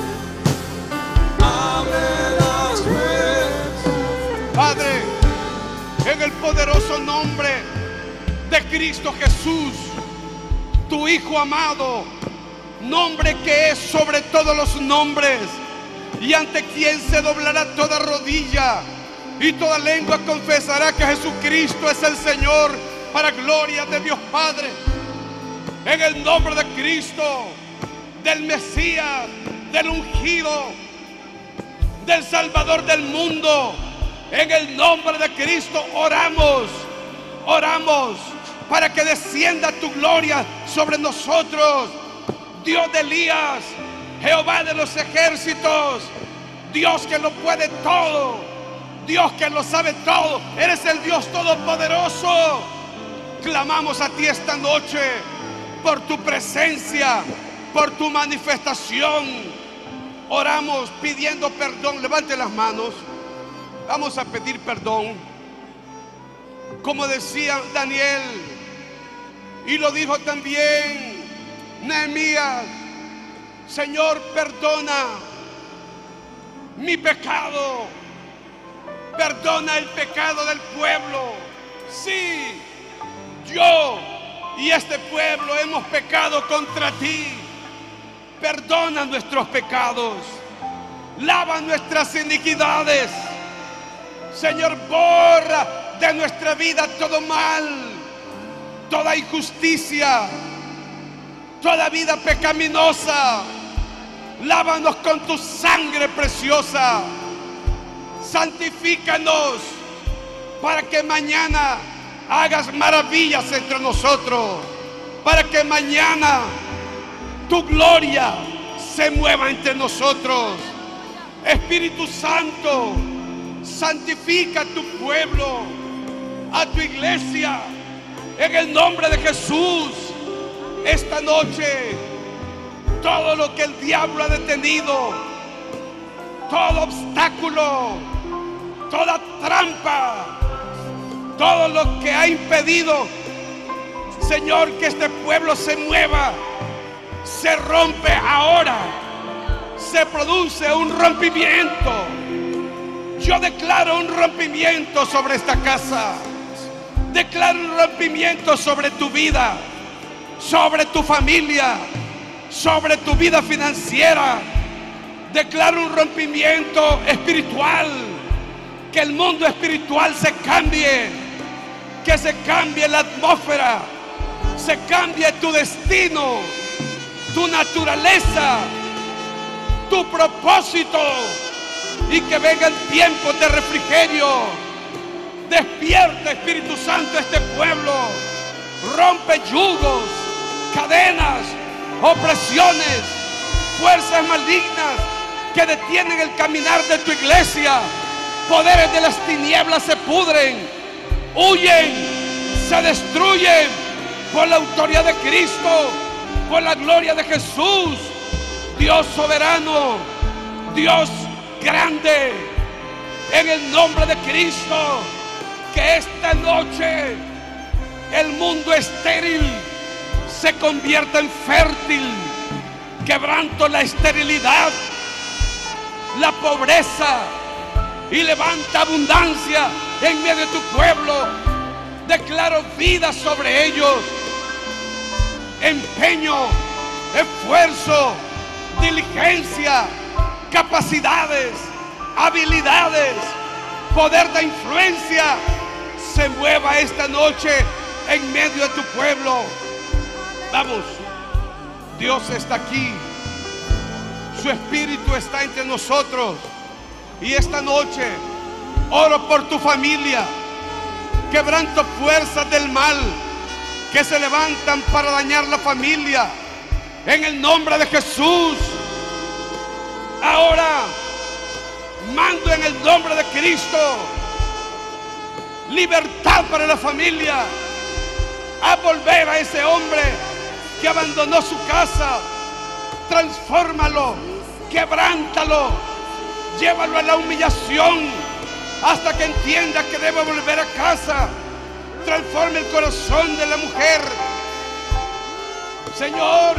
Abre las puertas. Padre, en el poderoso nombre de Cristo Jesús, tu Hijo amado, nombre que es sobre todos los nombres, y ante quien se doblará toda rodilla y toda lengua confesará que Jesucristo es el Señor, para gloria de Dios Padre. En el nombre de Cristo, del Mesías, del ungido, del Salvador del mundo, en el nombre de Cristo oramos, oramos para que descienda tu gloria sobre nosotros. Dios de Elías, Jehová de los ejércitos, Dios que lo puede todo, Dios que lo sabe todo, eres el Dios todopoderoso. Clamamos a ti esta noche por tu presencia, por tu manifestación. Oramos pidiendo perdón. Levante las manos. Vamos a pedir perdón. Como decía Daniel, y lo dijo también Nehemías: Señor, perdona mi pecado, perdona el pecado del pueblo. Sí, yo y este pueblo hemos pecado contra ti. Perdona nuestros pecados, lava nuestras iniquidades. Señor, borra de nuestra vida todo mal, toda injusticia, toda vida pecaminosa. Lávanos con tu sangre preciosa. Santifícanos para que mañana hagas maravillas entre nosotros, para que mañana tu gloria se mueva entre nosotros. Espíritu Santo, santifica a tu pueblo, a tu iglesia, en el nombre de Jesús. Esta noche, todo lo que el diablo ha detenido, todo obstáculo, toda trampa, todo lo que ha impedido, Señor, que este pueblo se mueva, se rompe ahora. Se produce un rompimiento. Yo declaro un rompimiento sobre esta casa. Declaro un rompimiento sobre tu vida, sobre tu familia, sobre tu vida financiera. Declaro un rompimiento espiritual. Que el mundo espiritual se cambie. Que se cambie la atmósfera. Se cambie tu destino, tu naturaleza, tu propósito, y que vengan tiempos de refrigerio. Despierta, Espíritu Santo, a este pueblo. Rompe yugos, cadenas, opresiones, fuerzas malignas que detienen el caminar de tu iglesia. Poderes de las tinieblas se pudren, huyen, se destruyen por la autoridad de Cristo, por la gloria de Jesús. Dios soberano, Dios grande, en el nombre de Cristo, que esta noche el mundo estéril se convierta en fértil. Quebranto la esterilidad, la pobreza, y levanta abundancia en medio de tu pueblo. Declaro vida sobre ellos, empeño, esfuerzo, diligencia, capacidades, habilidades, poder de influencia se mueva esta noche en medio de tu pueblo. Vamos, Dios está aquí, su Espíritu está entre nosotros, y esta noche oro por tu familia. Quebranto fuerzas del mal que se levantan para dañar la familia. En el nombre de Jesús, ahora mando en el nombre de Cristo libertad para la familia. A volver a ese hombre que abandonó su casa. Transfórmalo, quebrántalo, llévalo a la humillación hasta que entienda que debe volver a casa. Transforme el corazón de la mujer. Señor,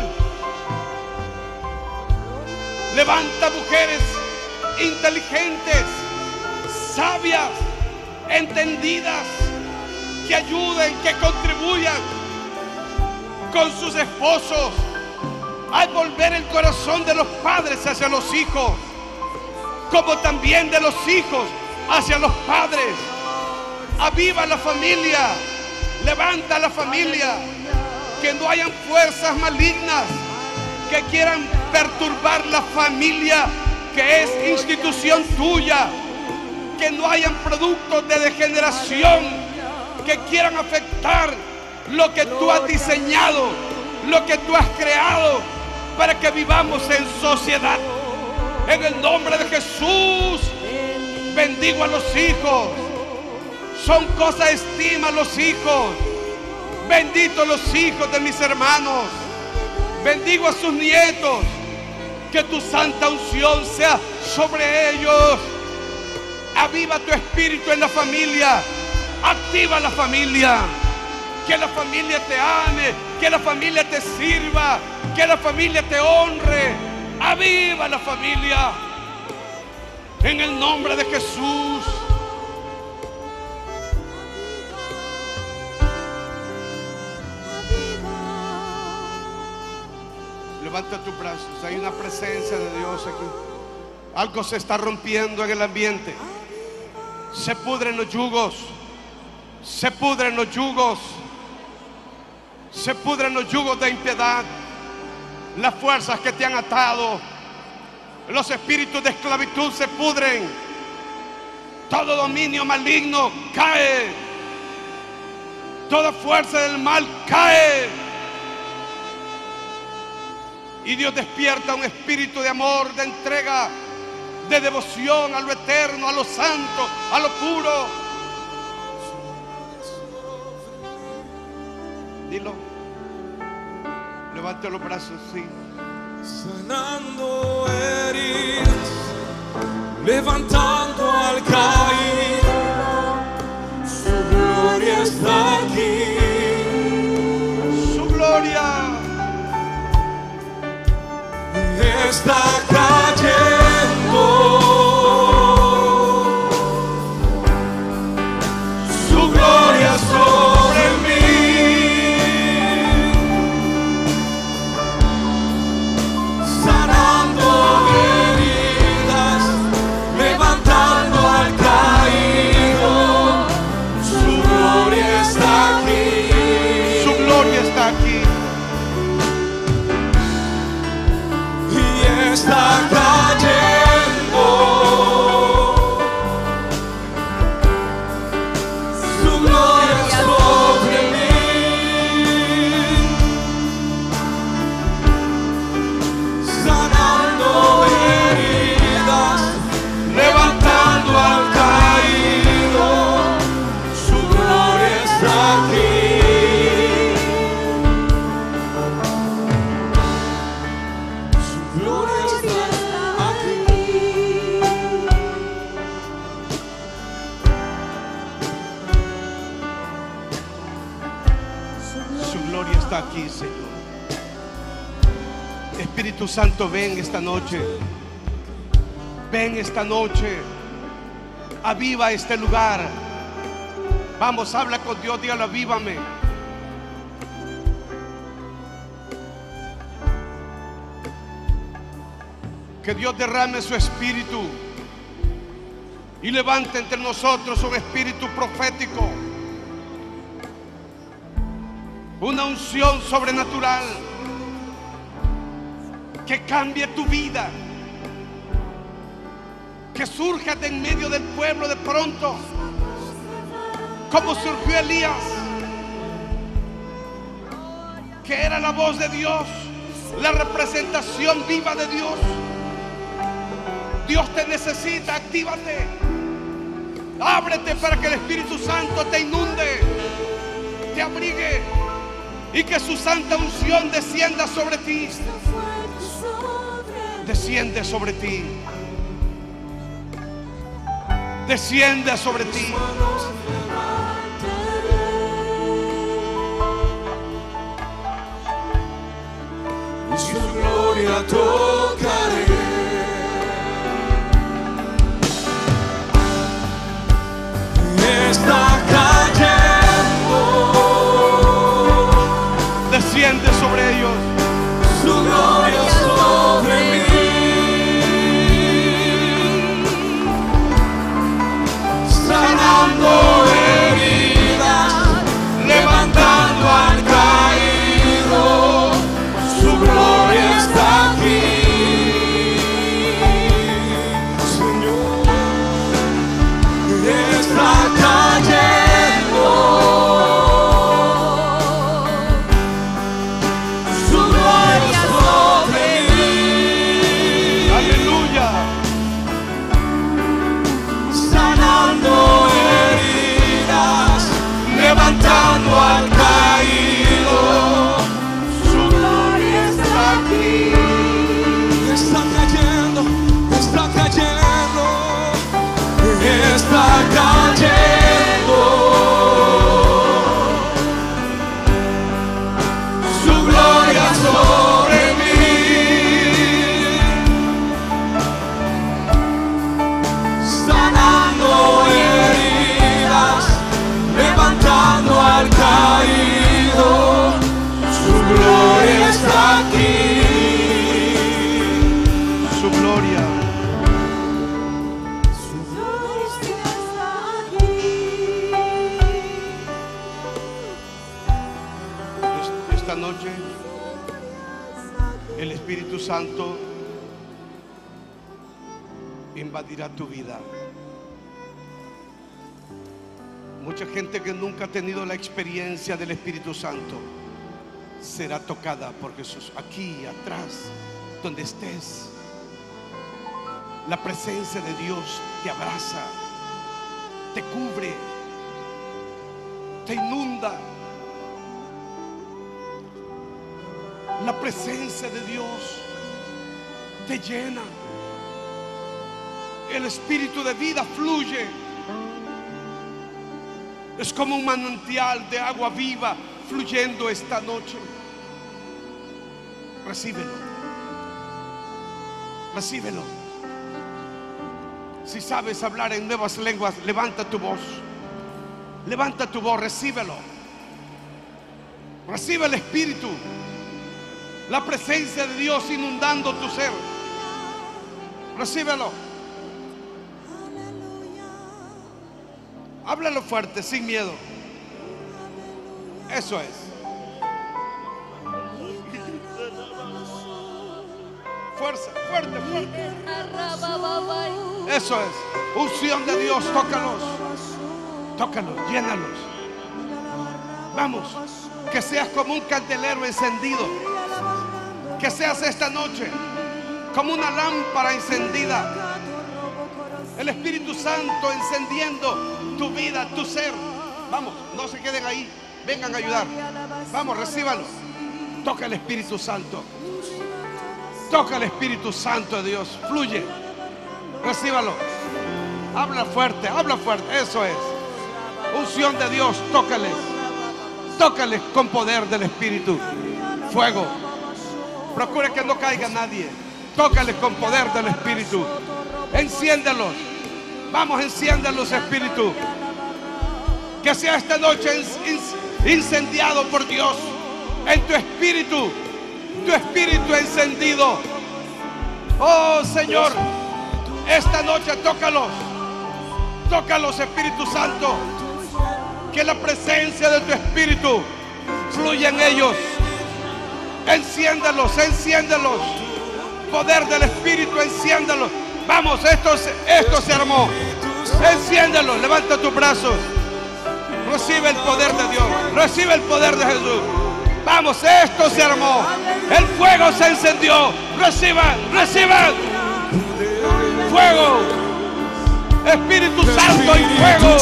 levanta mujeres inteligentes, sabias, entendidas, que ayuden, que contribuyan con sus esposos al volver el corazón de los padres hacia los hijos, como también de los hijos hacia los padres. Aviva la familia, levanta la familia, que no hayan fuerzas malignas que quieran perturbar la familia, que es institución tuya, que no hayan productos de degeneración que quieran afectar lo que tú has diseñado, lo que tú has creado, para que vivamos en sociedad. En el nombre de Jesús, bendigo a los hijos. Son cosa de estima los hijos. Bendito los hijos de mis hermanos. Bendigo a sus nietos. Que tu santa unción sea sobre ellos. Aviva tu espíritu en la familia. Activa la familia. Que la familia te ame, que la familia te sirva, que la familia te honre. Aviva la familia en el nombre de Jesús. Levanta tus brazos, hay una presencia de Dios aquí. Algo se está rompiendo en el ambiente. Se pudren los yugos, se pudren los yugos. Se pudren los yugos de impiedad, las fuerzas que te han atado, los espíritus de esclavitud se pudren. Todo dominio maligno cae, toda fuerza del mal cae. Y Dios despierta un espíritu de amor, de entrega, de devoción a lo eterno, a lo santo, a lo puro. Dilo. Levante los brazos, sí. Sanando heridas, levantando al caído, su gloria está aquí. Su gloria está cayendo, su gloria sobre mí, sanando heridas, levantando al caído, su gloria está aquí. Su gloria está aquí. Está cayendo, su gloria sobre mí, sanando heridas, levantando al caído, su gloria está aquí. Su gloria está aquí. Su gloria está aquí, Señor. Espíritu Santo, ven esta noche. Ven esta noche. Aviva este lugar. Vamos, habla con Dios, dígalo, avívame. Que Dios derrame su espíritu y levante entre nosotros un espíritu profético, una unción sobrenatural que cambie tu vida, que surja de en medio del pueblo de pronto, como surgió Elías, que era la voz de Dios, la representación viva de Dios. Dios te necesita, actívate, ábrete para que el Espíritu Santo te inunde, te abrigue y que su santa unción descienda sobre ti. Desciende sobre ti. Desciende sobre ti. Y su gloria tocaré. Está cayendo, Desciende sobre ellos. su gloria sobre mí, sanando heridas, levantando al caído, su gloria está aquí. Señor, está cayendo, su gloria sobre mí, Aleluya. sanando heridas, levantando al caído, su gloria está aquí. Está cayendo, está cayendo, está cayendo, su gloria sobre mí, sanando heridas, levantando al caído, su gloria está aquí. Su gloria. Su gloria está aquí. Esta noche el Espíritu Santo invadirá tu vida. Mucha gente que nunca ha tenido la experiencia del Espíritu Santo será tocada por Jesús. Aquí atrás, donde estés, la presencia de Dios te abraza, te cubre, te inunda. La presencia de Dios te llena. El espíritu de vida fluye. Es como un manantial de agua viva fluyendo esta noche. Recíbelo. Recíbelo. Si sabes hablar en nuevas lenguas, levanta tu voz. Levanta tu voz, recíbelo. Recibe el Espíritu. La presencia de Dios inundando tu ser. Recíbelo. Háblalo fuerte, sin miedo. Eso es. Fuerza, fuerte, fuerte. Eso es. Unción de Dios, tócalos. Tócalos, llénalos. Vamos. Que seas como un candelero encendido. Que seas esta noche como una lámpara encendida. El Espíritu Santo encendiendo tu vida, tu ser. Vamos, no se queden ahí. Vengan a ayudar. Vamos, recíbalo. Toca el Espíritu Santo. Toca el Espíritu Santo de Dios. Fluye. Recíbalo. Habla fuerte, eso es. Unción de Dios, tócales. Tócales con poder del Espíritu. Fuego. Procura que no caiga nadie. Tócales con poder del Espíritu. Enciéndelos. Vamos, enciéndelos, Espíritu. Que sea esta noche incendiado por Dios. En tu espíritu encendido. Oh Señor, esta noche tócalos. Tócalos, Espíritu Santo. Que la presencia de tu Espíritu fluya en ellos. Enciéndelos, enciéndelos. Poder del Espíritu, enciéndelos. Vamos, esto se armó. Enciéndelos, levanta tus brazos. Recibe el poder de Dios. Recibe el poder de Jesús. Vamos, esto se armó. El fuego se encendió. Reciban, reciban. Fuego. Espíritu Santo y fuego.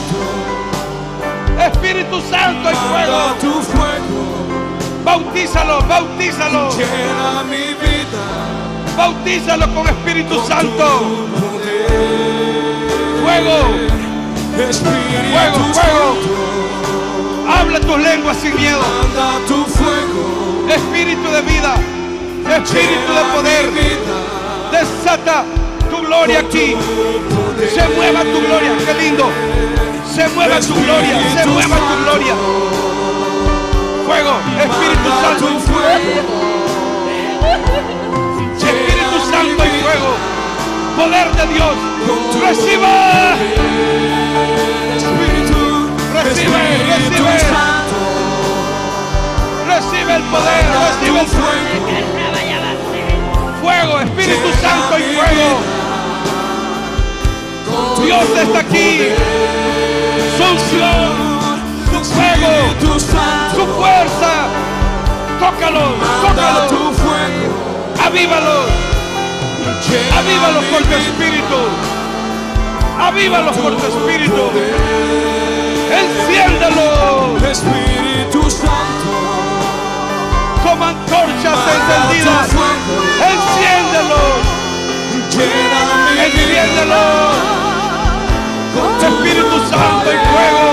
Espíritu Santo y fuego. Bautízalo, bautízalo. Llena mi vida. Bautízalo con Espíritu Santo. Fuego. Fuego, fuego. Habla tus lenguas sin miedo. Espíritu de vida. Espíritu de poder. Desata tu gloria aquí. Se mueva tu gloria. Qué lindo. Se mueva tu gloria. Se mueva tu gloria. Fuego. Espíritu Santo y fuego. Espíritu Santo y fuego. Poder de Dios. Reciba. Recibe, recibe. Recibe el poder, recibe el fuego. Fuego, Espíritu Santo y fuego. Dios está aquí. Su unción, su fuego, su fuerza. Tócalos, tócalos. Avívalos. Avívalos por tu Espíritu. Avívalos por tu Espíritu. Enciéndalo. Espíritu Santo, como antorchas encendidas. Enciéndelo. Enciéndelo. Espíritu Santo y fuego.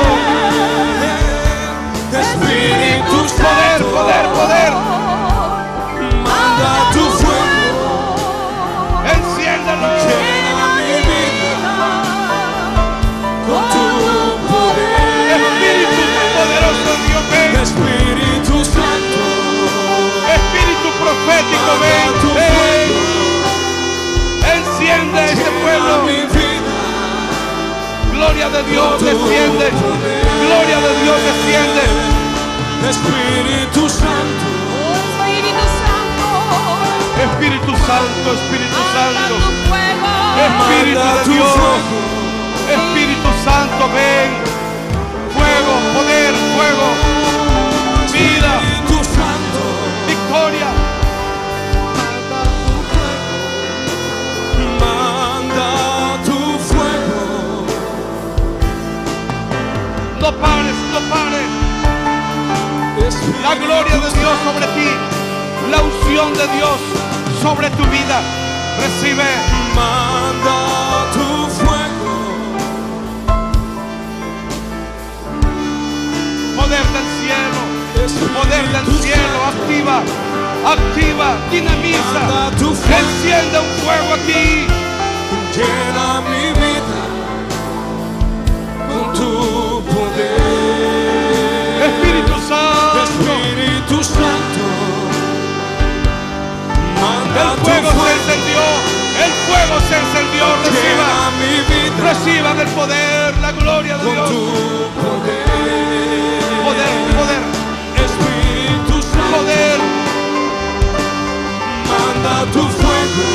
Espíritu Poder, poder, poder. manda tu fuego. Enciéndelo. Llena mi vida con tu poder. Espíritu poderoso Dios, ven. Espíritu Santo, Espíritu profético, ven, ven. Enciende a este pueblo. mi vida. Gloria de Dios desciende. Gloria de Dios desciende. Espíritu Santo, Espíritu Santo, Espíritu Santo. Espíritu manda de tu Dios. fuego. Espíritu Santo, ven. Fuego, poder, fuego. Vida. Espíritu Santo, No pares, no pares. La gloria de Dios sobre ti, la unción de Dios sobre tu vida. Recibe. Manda tu fuego, Poder del cielo, poder del cielo. Activa, activa, dinamiza. manda tu fuego, Enciende un fuego aquí. llena mi vida con tu poder. Espíritu Santo, Espíritu Santo, manda el tu fuego se fuego, encendió. El fuego se encendió. llena Reciban, mi vida reciban el poder, la gloria de con Dios. tu poder. Poder, poder, Espíritu Santo, poder. manda tu fuego,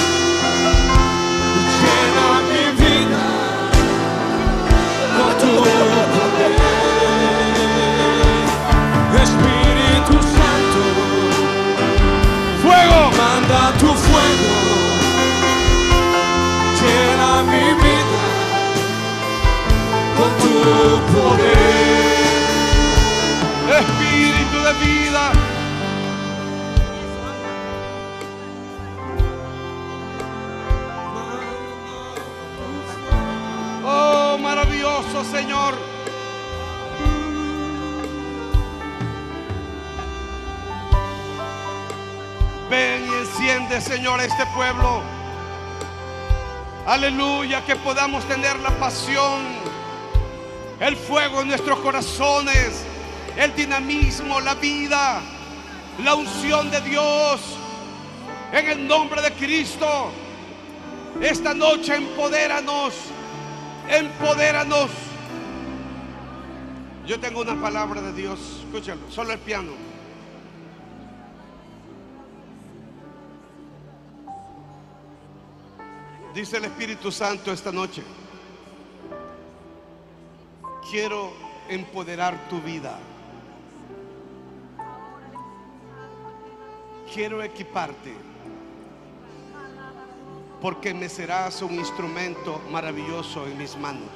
llena mi vida con tu poder. Espíritu Santo, Fuego. manda tu fuego, llena mi vida con tu poder. Espíritu de vida. Oh, maravilloso Señor. Ven y enciende, Señor, a este pueblo. Aleluya, que podamos tener la pasión, el fuego en nuestros corazones, el dinamismo, la vida, la unción de Dios. En el nombre de Cristo, esta noche empodéranos, empodéranos. Yo tengo una palabra de Dios, escúchalo, solo el piano. Dice el Espíritu Santo esta noche: quiero empoderar tu vida. Quiero equiparte, porque me serás un instrumento maravilloso en mis manos.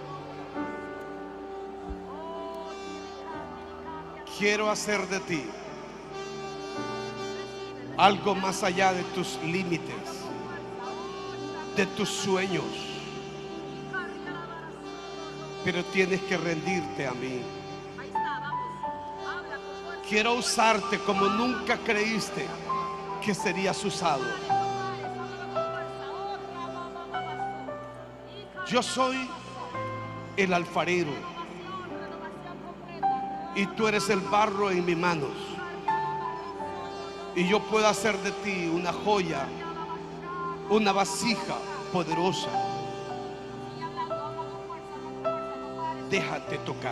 Quiero hacer de ti algo más allá de tus límites, de tus sueños, pero tienes que rendirte a mí. Quiero usarte como nunca creíste que serías usado. Yo soy el alfarero y tú eres el barro en mis manos, y yo puedo hacer de ti una joya, una vasija poderosa. Déjate tocar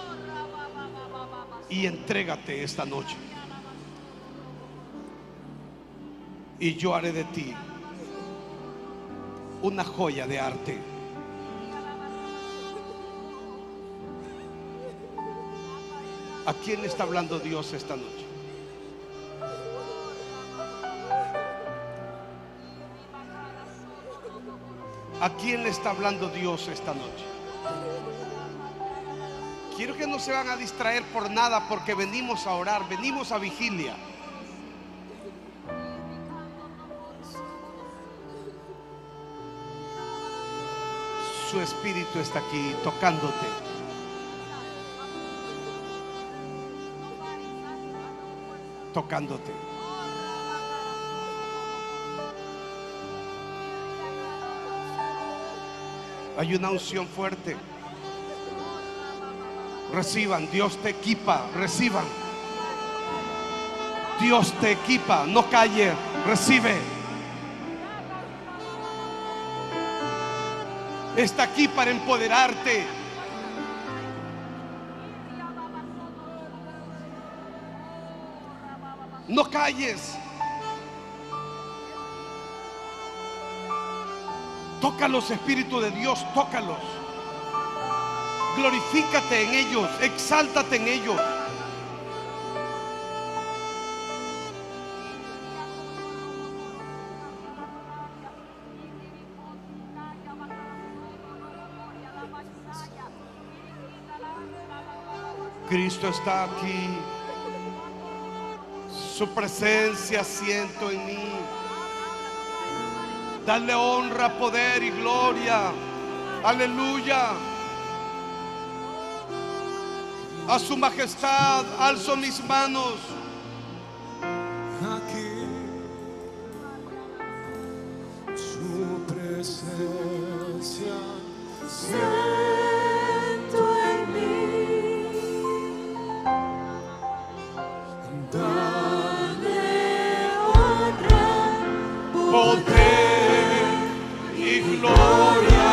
y entrégate esta noche, y yo haré de ti una joya de arte. ¿A quién le está hablando Dios esta noche? ¿A quién le está hablando Dios esta noche? Quiero que no se van a distraer por nada, porque venimos a orar, venimos a vigilia. Su espíritu está aquí tocándote. Tocándote. Hay una unción fuerte. Reciban, Dios te equipa, reciban. Dios te equipa, no calle, recibe. Está aquí para empoderarte. No calles. Tócalos, Espíritu de Dios, tócalos. Glorifícate en ellos, exáltate en ellos. Cristo está aquí. Su presencia siento en mí. Dale honra, poder y gloria. Aleluya. A su majestad alzo mis manos. Aquí su presencia siento en mí. Dale honra, Poder y gloria.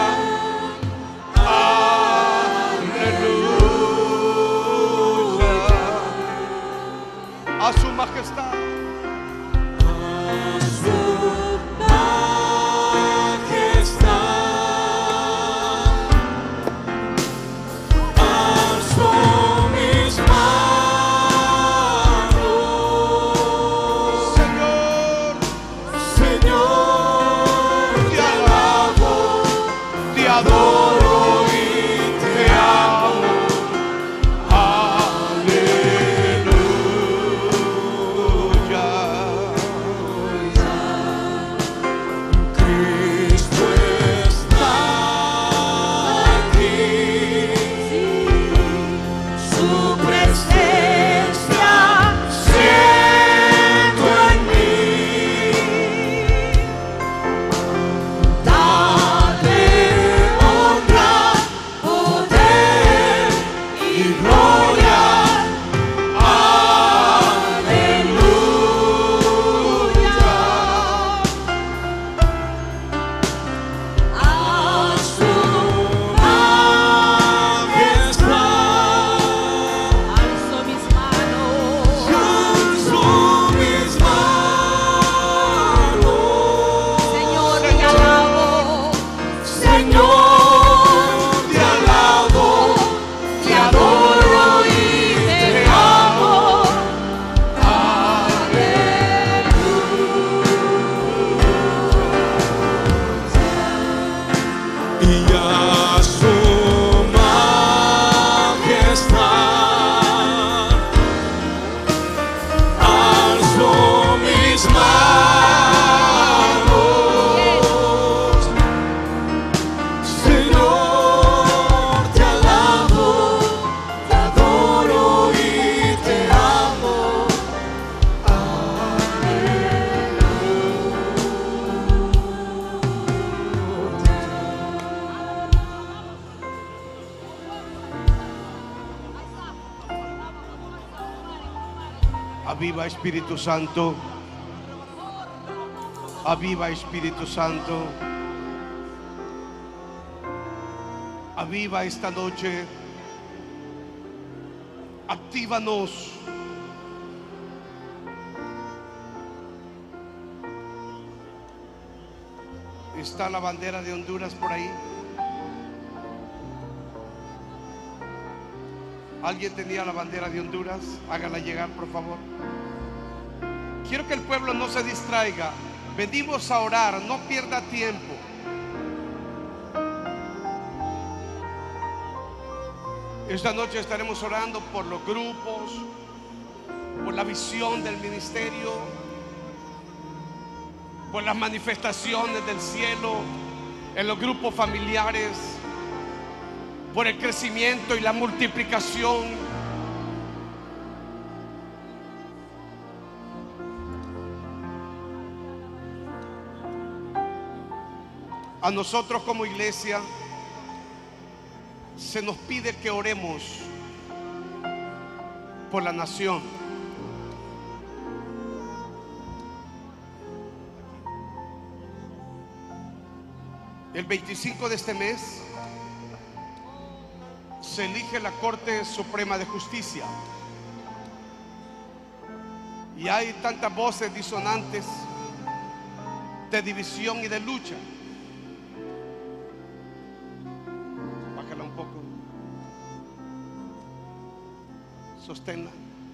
Aleluya. A su majestad. su majestad. Alzo mis manos. Señor, Señor, te alabo, te adoro y te amo. Aleluya. Cristo está aquí. Su presencia siento en mí. Dale honra, poder y gloria. Aleluya. A su majestad. Alzo mis manos. Alzo mis manos. Señor, te alabo. Señor, te alabo, te adoro y te amo. Y a su majestad alzo mis manos. Señor, te alabo, te adoro y te amo. Aviva Espíritu Santo. Aviva Espíritu Santo. Aviva esta noche. Actívanos. ¿Está la bandera de Honduras por ahí? ¿Alguien tenía la bandera de Honduras? Hágala llegar, por favor. Quiero que el pueblo no se distraiga. Venimos a orar, no pierda tiempo. Esta noche estaremos orando por los grupos, por la visión del ministerio, por las manifestaciones del cielo en los grupos familiares, por el crecimiento y la multiplicación. A nosotros como iglesia se nos pide que oremos por la nación. El 25 de este mes se elige la Corte Suprema de Justicia. Y hay tantas voces disonantes de división y de lucha. Bájala un poco. Sosténla.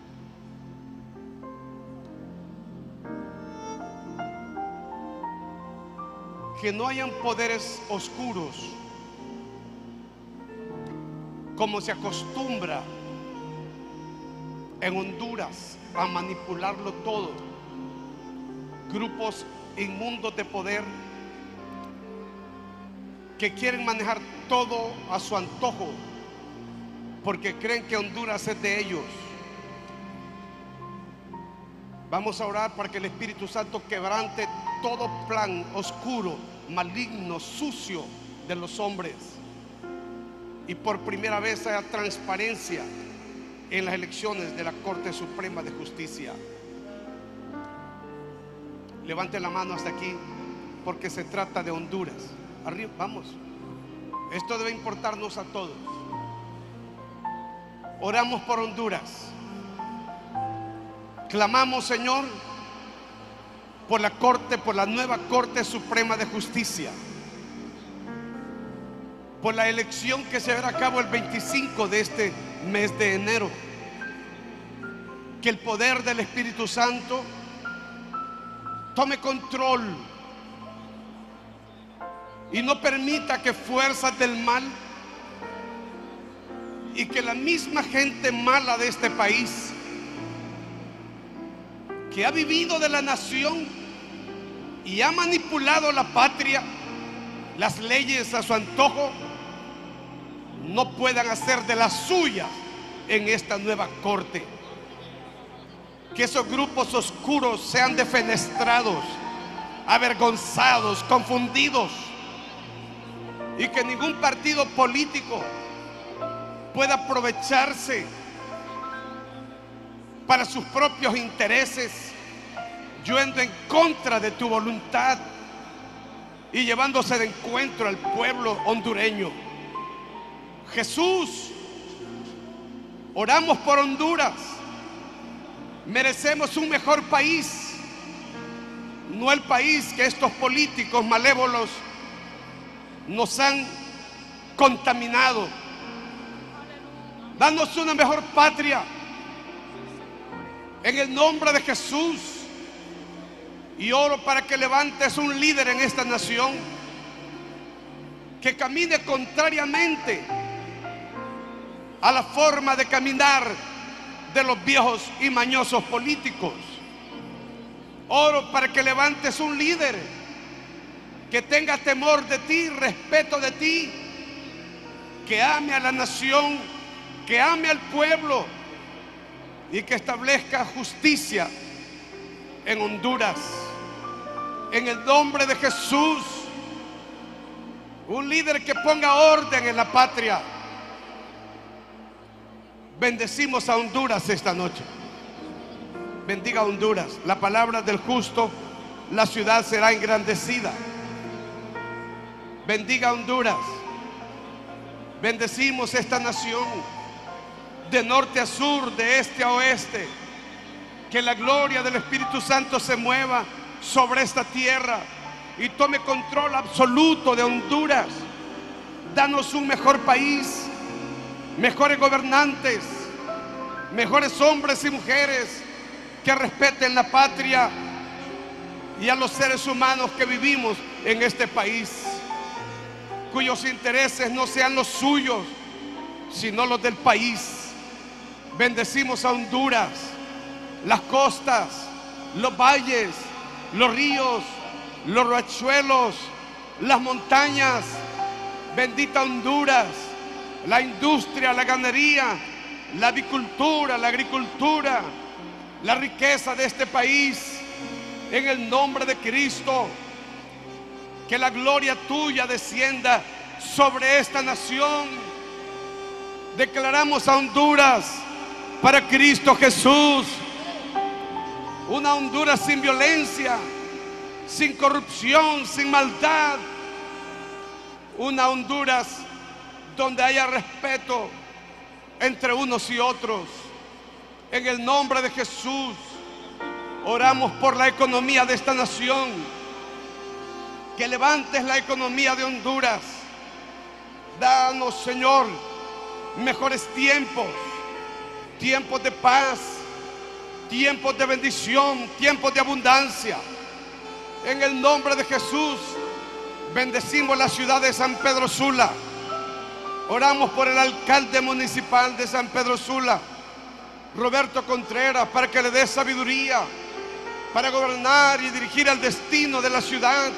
Que no hayan poderes oscuros como se acostumbra en Honduras a manipularlo todo. Grupos inmundos de poder que quieren manejar todo a su antojo porque creen que Honduras es de ellos. Vamos a orar para que el Espíritu Santo quebrante todo plan oscuro, maligno, sucio de los hombres, y por primera vez haya transparencia en las elecciones de la Corte Suprema de Justicia. Levante la mano hasta aquí, porque se trata de Honduras. Arriba, vamos. Esto debe importarnos a todos. Oramos por Honduras. Clamamos, Señor, por la Corte, por la nueva Corte Suprema de Justicia, por la elección que se llevará a cabo el 25 de este mes de enero. Que el poder del Espíritu Santo tome control y no permita que fuerzas del mal y que la misma gente mala de este país, que ha vivido de la nación y ha manipulado la patria, las leyes a su antojo, no puedan hacer de las suyas en esta nueva corte. Que esos grupos oscuros sean defenestrados, avergonzados, confundidos, y que ningún partido político pueda aprovecharse para sus propios intereses, yendo en contra de tu voluntad y llevándose de encuentro al pueblo hondureño. Jesús, oramos por Honduras. Merecemos un mejor país, no el país que estos políticos malévolos nos han contaminado. Danos una mejor patria en el nombre de Jesús. Y oro para que levantes un líder en esta nación que camine contrariamente a la forma de caminar de los viejos y mañosos políticos. Oro para que levantes un líder que tenga temor de ti, respeto de ti, que ame a la nación, que ame al pueblo y que establezca justicia en Honduras. En el nombre de Jesús, un líder que ponga orden en la patria. Bendecimos a Honduras esta noche. Bendiga a Honduras. La palabra del justo, la ciudad será engrandecida. Bendiga a Honduras. Bendecimos esta nación, de norte a sur, de este a oeste. Que la gloria del Espíritu Santo se mueva sobre esta tierra y tome control absoluto de Honduras. Danos un mejor país, mejores gobernantes, mejores hombres y mujeres que respeten la patria y a los seres humanos que vivimos en este país, cuyos intereses no sean los suyos, sino los del país. Bendecimos a Honduras, las costas, los valles, los ríos, los riachuelos, las montañas. Bendita Honduras, la industria, la ganadería, la avicultura, la agricultura, la riqueza de este país. En el nombre de Cristo, que la gloria tuya descienda sobre esta nación. Declaramos a Honduras para Cristo Jesús, una Honduras sin violencia, sin corrupción, sin maldad. Una Honduras donde haya respeto entre unos y otros. En el nombre de Jesús, oramos por la economía de esta nación. Que levantes la economía de Honduras. Danos, Señor, mejores tiempos, tiempos de paz, tiempos de bendición, tiempos de abundancia. En el nombre de Jesús, bendecimos la ciudad de San Pedro Sula. Oramos por el alcalde municipal de San Pedro Sula, Roberto Contreras, para que le dé sabiduría para gobernar y dirigir el destino de la ciudad.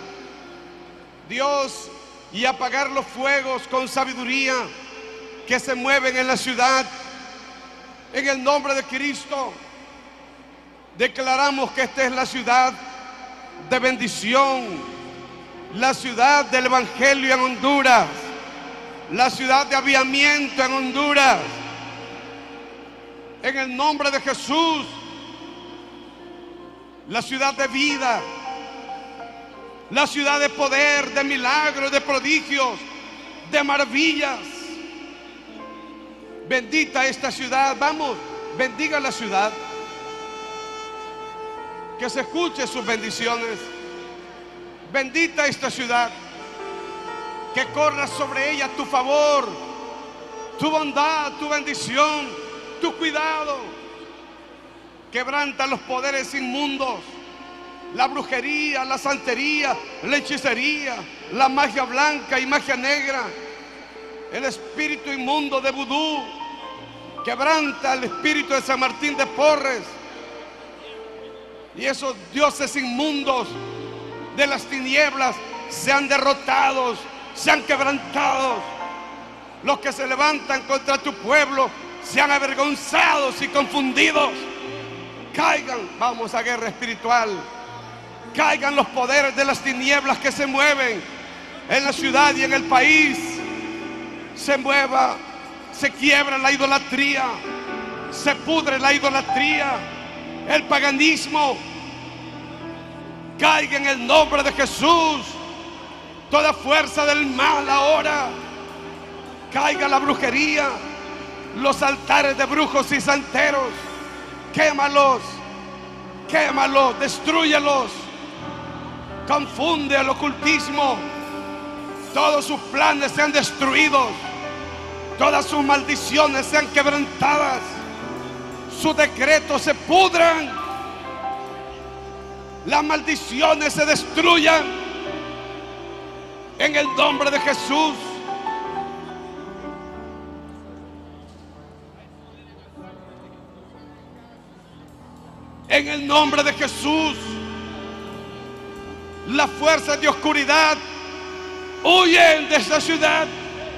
Dios, y apagar los fuegos con sabiduría que se mueven en la ciudad. En el nombre de Cristo, declaramos que esta es la ciudad de bendición, la ciudad del Evangelio en Honduras, la ciudad de avivamiento en Honduras. En el nombre de Jesús, la ciudad de vida, la ciudad de poder, de milagros, de prodigios, de maravillas. Bendita esta ciudad. Vamos, bendiga la ciudad. Que se escuche sus bendiciones. Bendita esta ciudad. Que corra sobre ella tu favor, tu bondad, tu bendición, tu cuidado. Quebranta los poderes inmundos, la brujería, la santería, la hechicería, la magia blanca y magia negra, el espíritu inmundo de vudú. Quebranta el espíritu de San Martín de Porres y esos dioses inmundos de las tinieblas sean derrotados, sean quebrantados. Los que se levantan contra tu pueblo sean avergonzados y confundidos. Caigan, vamos a guerra espiritual. Caigan los poderes de las tinieblas que se mueven en la ciudad y en el país. Se mueva, se quiebra la idolatría, se pudre la idolatría, el paganismo. Caiga en el nombre de Jesús toda fuerza del mal ahora. Caiga la brujería, los altares de brujos y santeros. Quémalos, quémalos, destrúyelos. Confunde el ocultismo. Todos sus planes sean destruidos. Todas sus maldiciones sean quebrantadas. Sus decretos se pudran. Las maldiciones se destruyan. En el nombre de Jesús. En el nombre de Jesús, las fuerzas de oscuridad huyen de esta ciudad.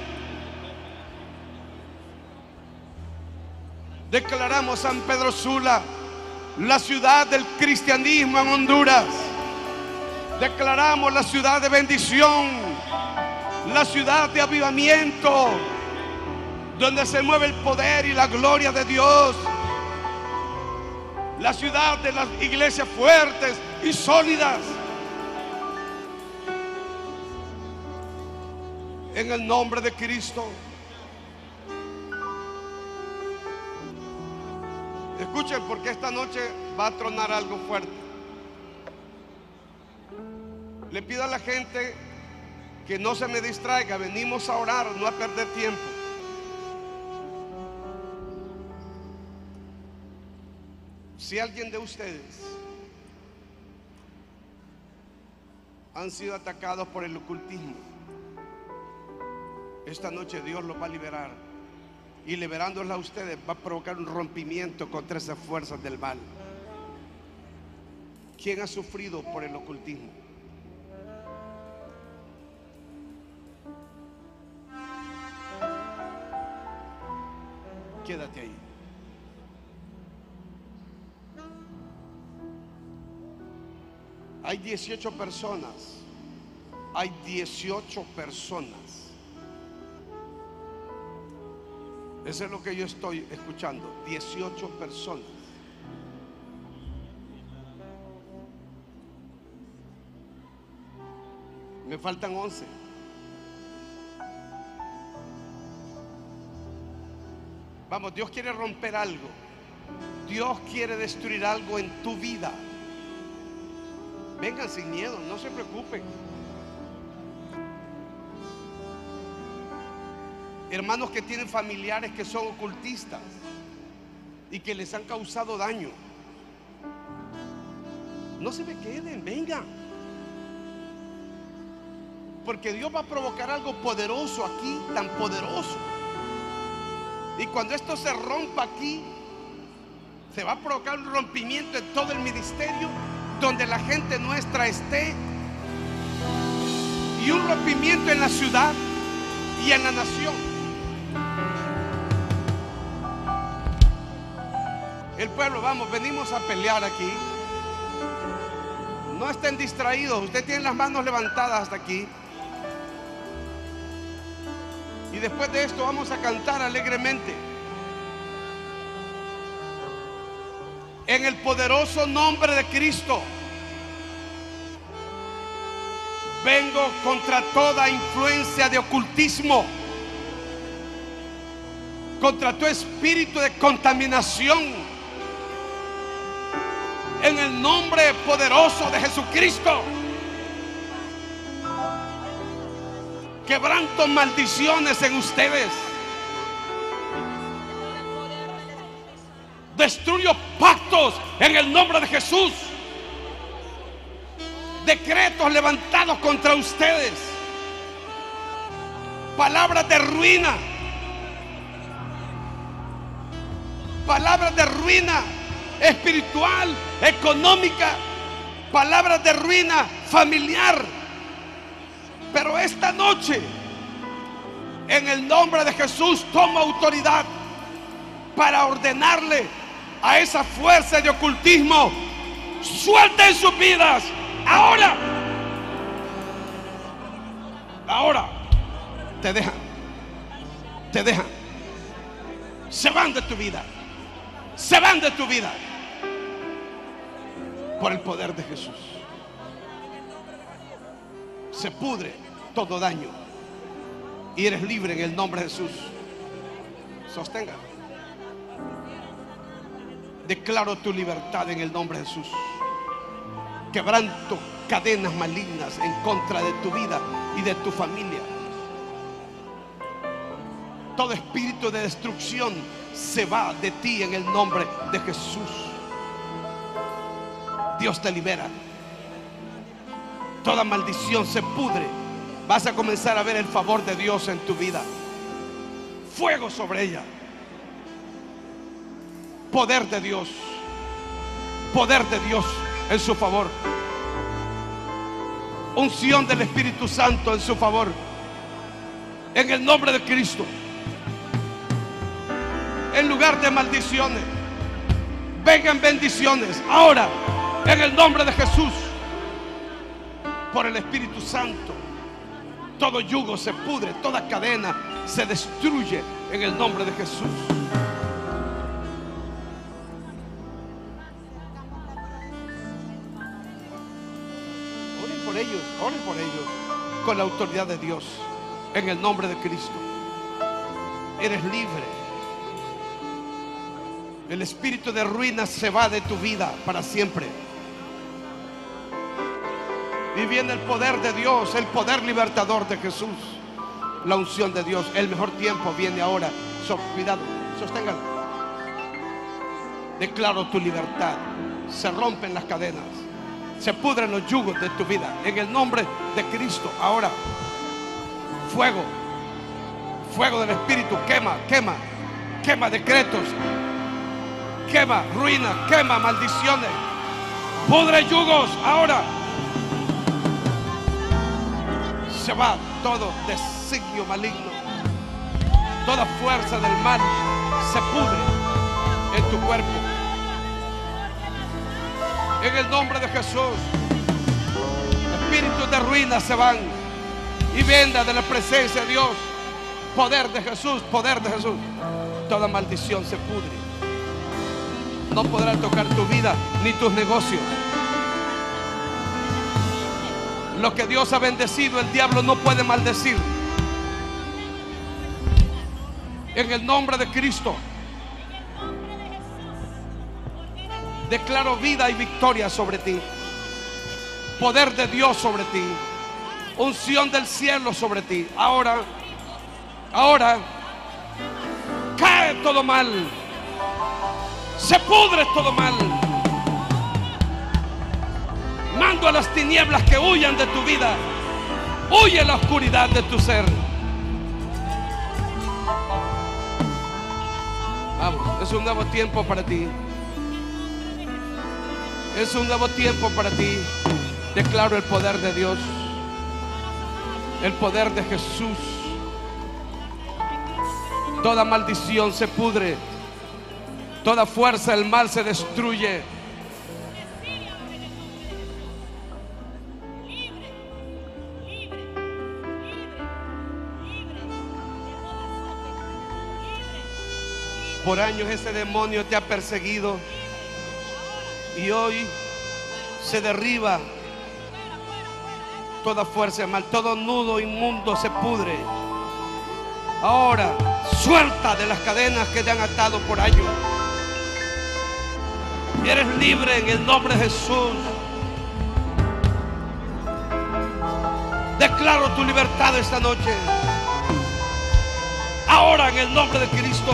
Declaramos San Pedro Sula, la ciudad del cristianismo en Honduras. Declaramos la ciudad de bendición, la ciudad de avivamiento, donde se mueve el poder y la gloria de Dios. La ciudad de las iglesias fuertes y sólidas. En el nombre de Cristo. Escuchen, porque esta noche va a tronar algo fuerte. Le pido a la gente que no se me distraiga. Venimos a orar, no a perder tiempo. Si alguien de ustedes han sido atacados por el ocultismo, esta noche Dios los va a liberar. Y liberándolos a ustedes va a provocar un rompimiento contra esas fuerzas del mal. ¿Quién ha sufrido por el ocultismo? Quédate ahí. Hay 18 personas. Hay 18 personas. Eso es lo que yo estoy escuchando. 18 personas. Me faltan 11. Vamos, Dios quiere romper algo. Dios quiere destruir algo en tu vida. Vengan sin miedo, no se preocupen. Hermanos que tienen familiares que son ocultistas y que les han causado daño, no se me queden, vengan. Porque Dios va a provocar algo poderoso aquí, tan poderoso. Y cuando esto se rompa aquí, Se va a provocar un rompimiento en todo el ministerio donde la gente nuestra esté, y un rompimiento en la ciudad y en la nación. El pueblo, vamos, venimos a pelear aquí. No estén distraídos. Usted tiene las manos levantadas hasta aquí. Y después de esto vamos a cantar alegremente. En el poderoso nombre de Cristo, vengo contra toda influencia de ocultismo, contra tu espíritu de contaminación. En el nombre poderoso de Jesucristo, quebranto maldiciones en ustedes. Destruyo pactos en el nombre de Jesús. Decretos levantados contra ustedes. Palabras de ruina. Palabras de ruina espiritual, económica. Palabras de ruina familiar. Pero esta noche, en el nombre de Jesús, tomo autoridad para ordenarle a esa fuerza de ocultismo: suelten sus vidas ahora. Ahora te dejan, se van de tu vida, se van de tu vida por el poder de Jesús. Se pudre todo daño y eres libre en el nombre de Jesús. Sostenga. Declaro tu libertad en el nombre de Jesús. Quebranto cadenas malignas en contra de tu vida y de tu familia. Todo espíritu de destrucción se va de ti en el nombre de Jesús. Dios te libera. Toda maldición se pudre. Vas a comenzar a ver el favor de Dios en tu vida. Fuego sobre ella. Poder de Dios. Poder de Dios en su favor. Unción del Espíritu Santo en su favor. En el nombre de Cristo. En lugar de maldiciones, vengan bendiciones ahora, en el nombre de Jesús. Por el Espíritu Santo, todo yugo se pudre, toda cadena se destruye en el nombre de Jesús. Oren por ellos con la autoridad de Dios, en el nombre de Cristo. Eres libre. El espíritu de ruina se va de tu vida para siempre. Y viene el poder de Dios, el poder libertador de Jesús, la unción de Dios. El mejor tiempo viene ahora. Cuidado, sosténgalo. Declaro tu libertad. Se rompen las cadenas, se pudren los yugos de tu vida en el nombre de Cristo. Ahora, fuego, fuego del Espíritu. Quema, quema, quema decretos, quema ruina, quema maldiciones, pudre yugos. Ahora se va todo designio maligno, toda fuerza del mal se pudre en tu cuerpo. En el nombre de Jesús, espíritus de ruina se van y venga de la presencia de Dios. Poder de Jesús, poder de Jesús. Toda maldición se pudre. No podrá tocar tu vida ni tus negocios. Lo que Dios ha bendecido, el diablo no puede maldecir. En el nombre de Cristo, declaro vida y victoria sobre ti. Poder de Dios sobre ti. Unción del cielo sobre ti. Ahora, ahora, cae todo mal. Se pudre todo mal. Mando a las tinieblas que huyan de tu vida. Huye la oscuridad de tu ser. Vamos, es un nuevo tiempo para ti. Es un nuevo tiempo para ti. Declaro el poder de Dios, el poder de Jesús. Toda maldición se pudre, toda fuerza del mal se destruye. Por años ese demonio te ha perseguido y hoy se derriba toda fuerza del mal, todo nudo inmundo se pudre. Ahora suelta de las cadenas que te han atado por años. Y eres libre en el nombre de Jesús. Declaro tu libertad esta noche. Ahora en el nombre de Cristo.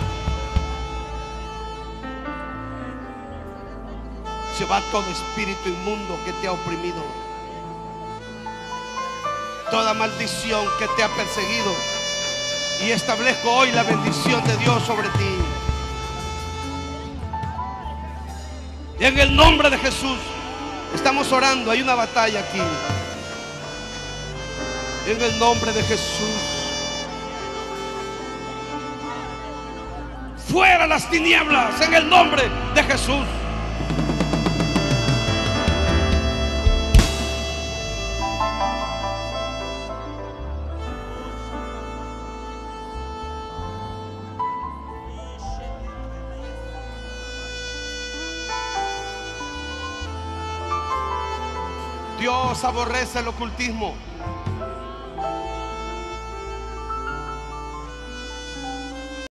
Se va todo espíritu inmundo que te ha oprimido, toda maldición que te ha perseguido, y establezco hoy la bendición de Dios sobre ti. Y en el nombre de Jesús estamos orando. Hay una batalla aquí. En el nombre de Jesús. Fuera las tinieblas en el nombre de Jesús. Dios aborrece el ocultismo.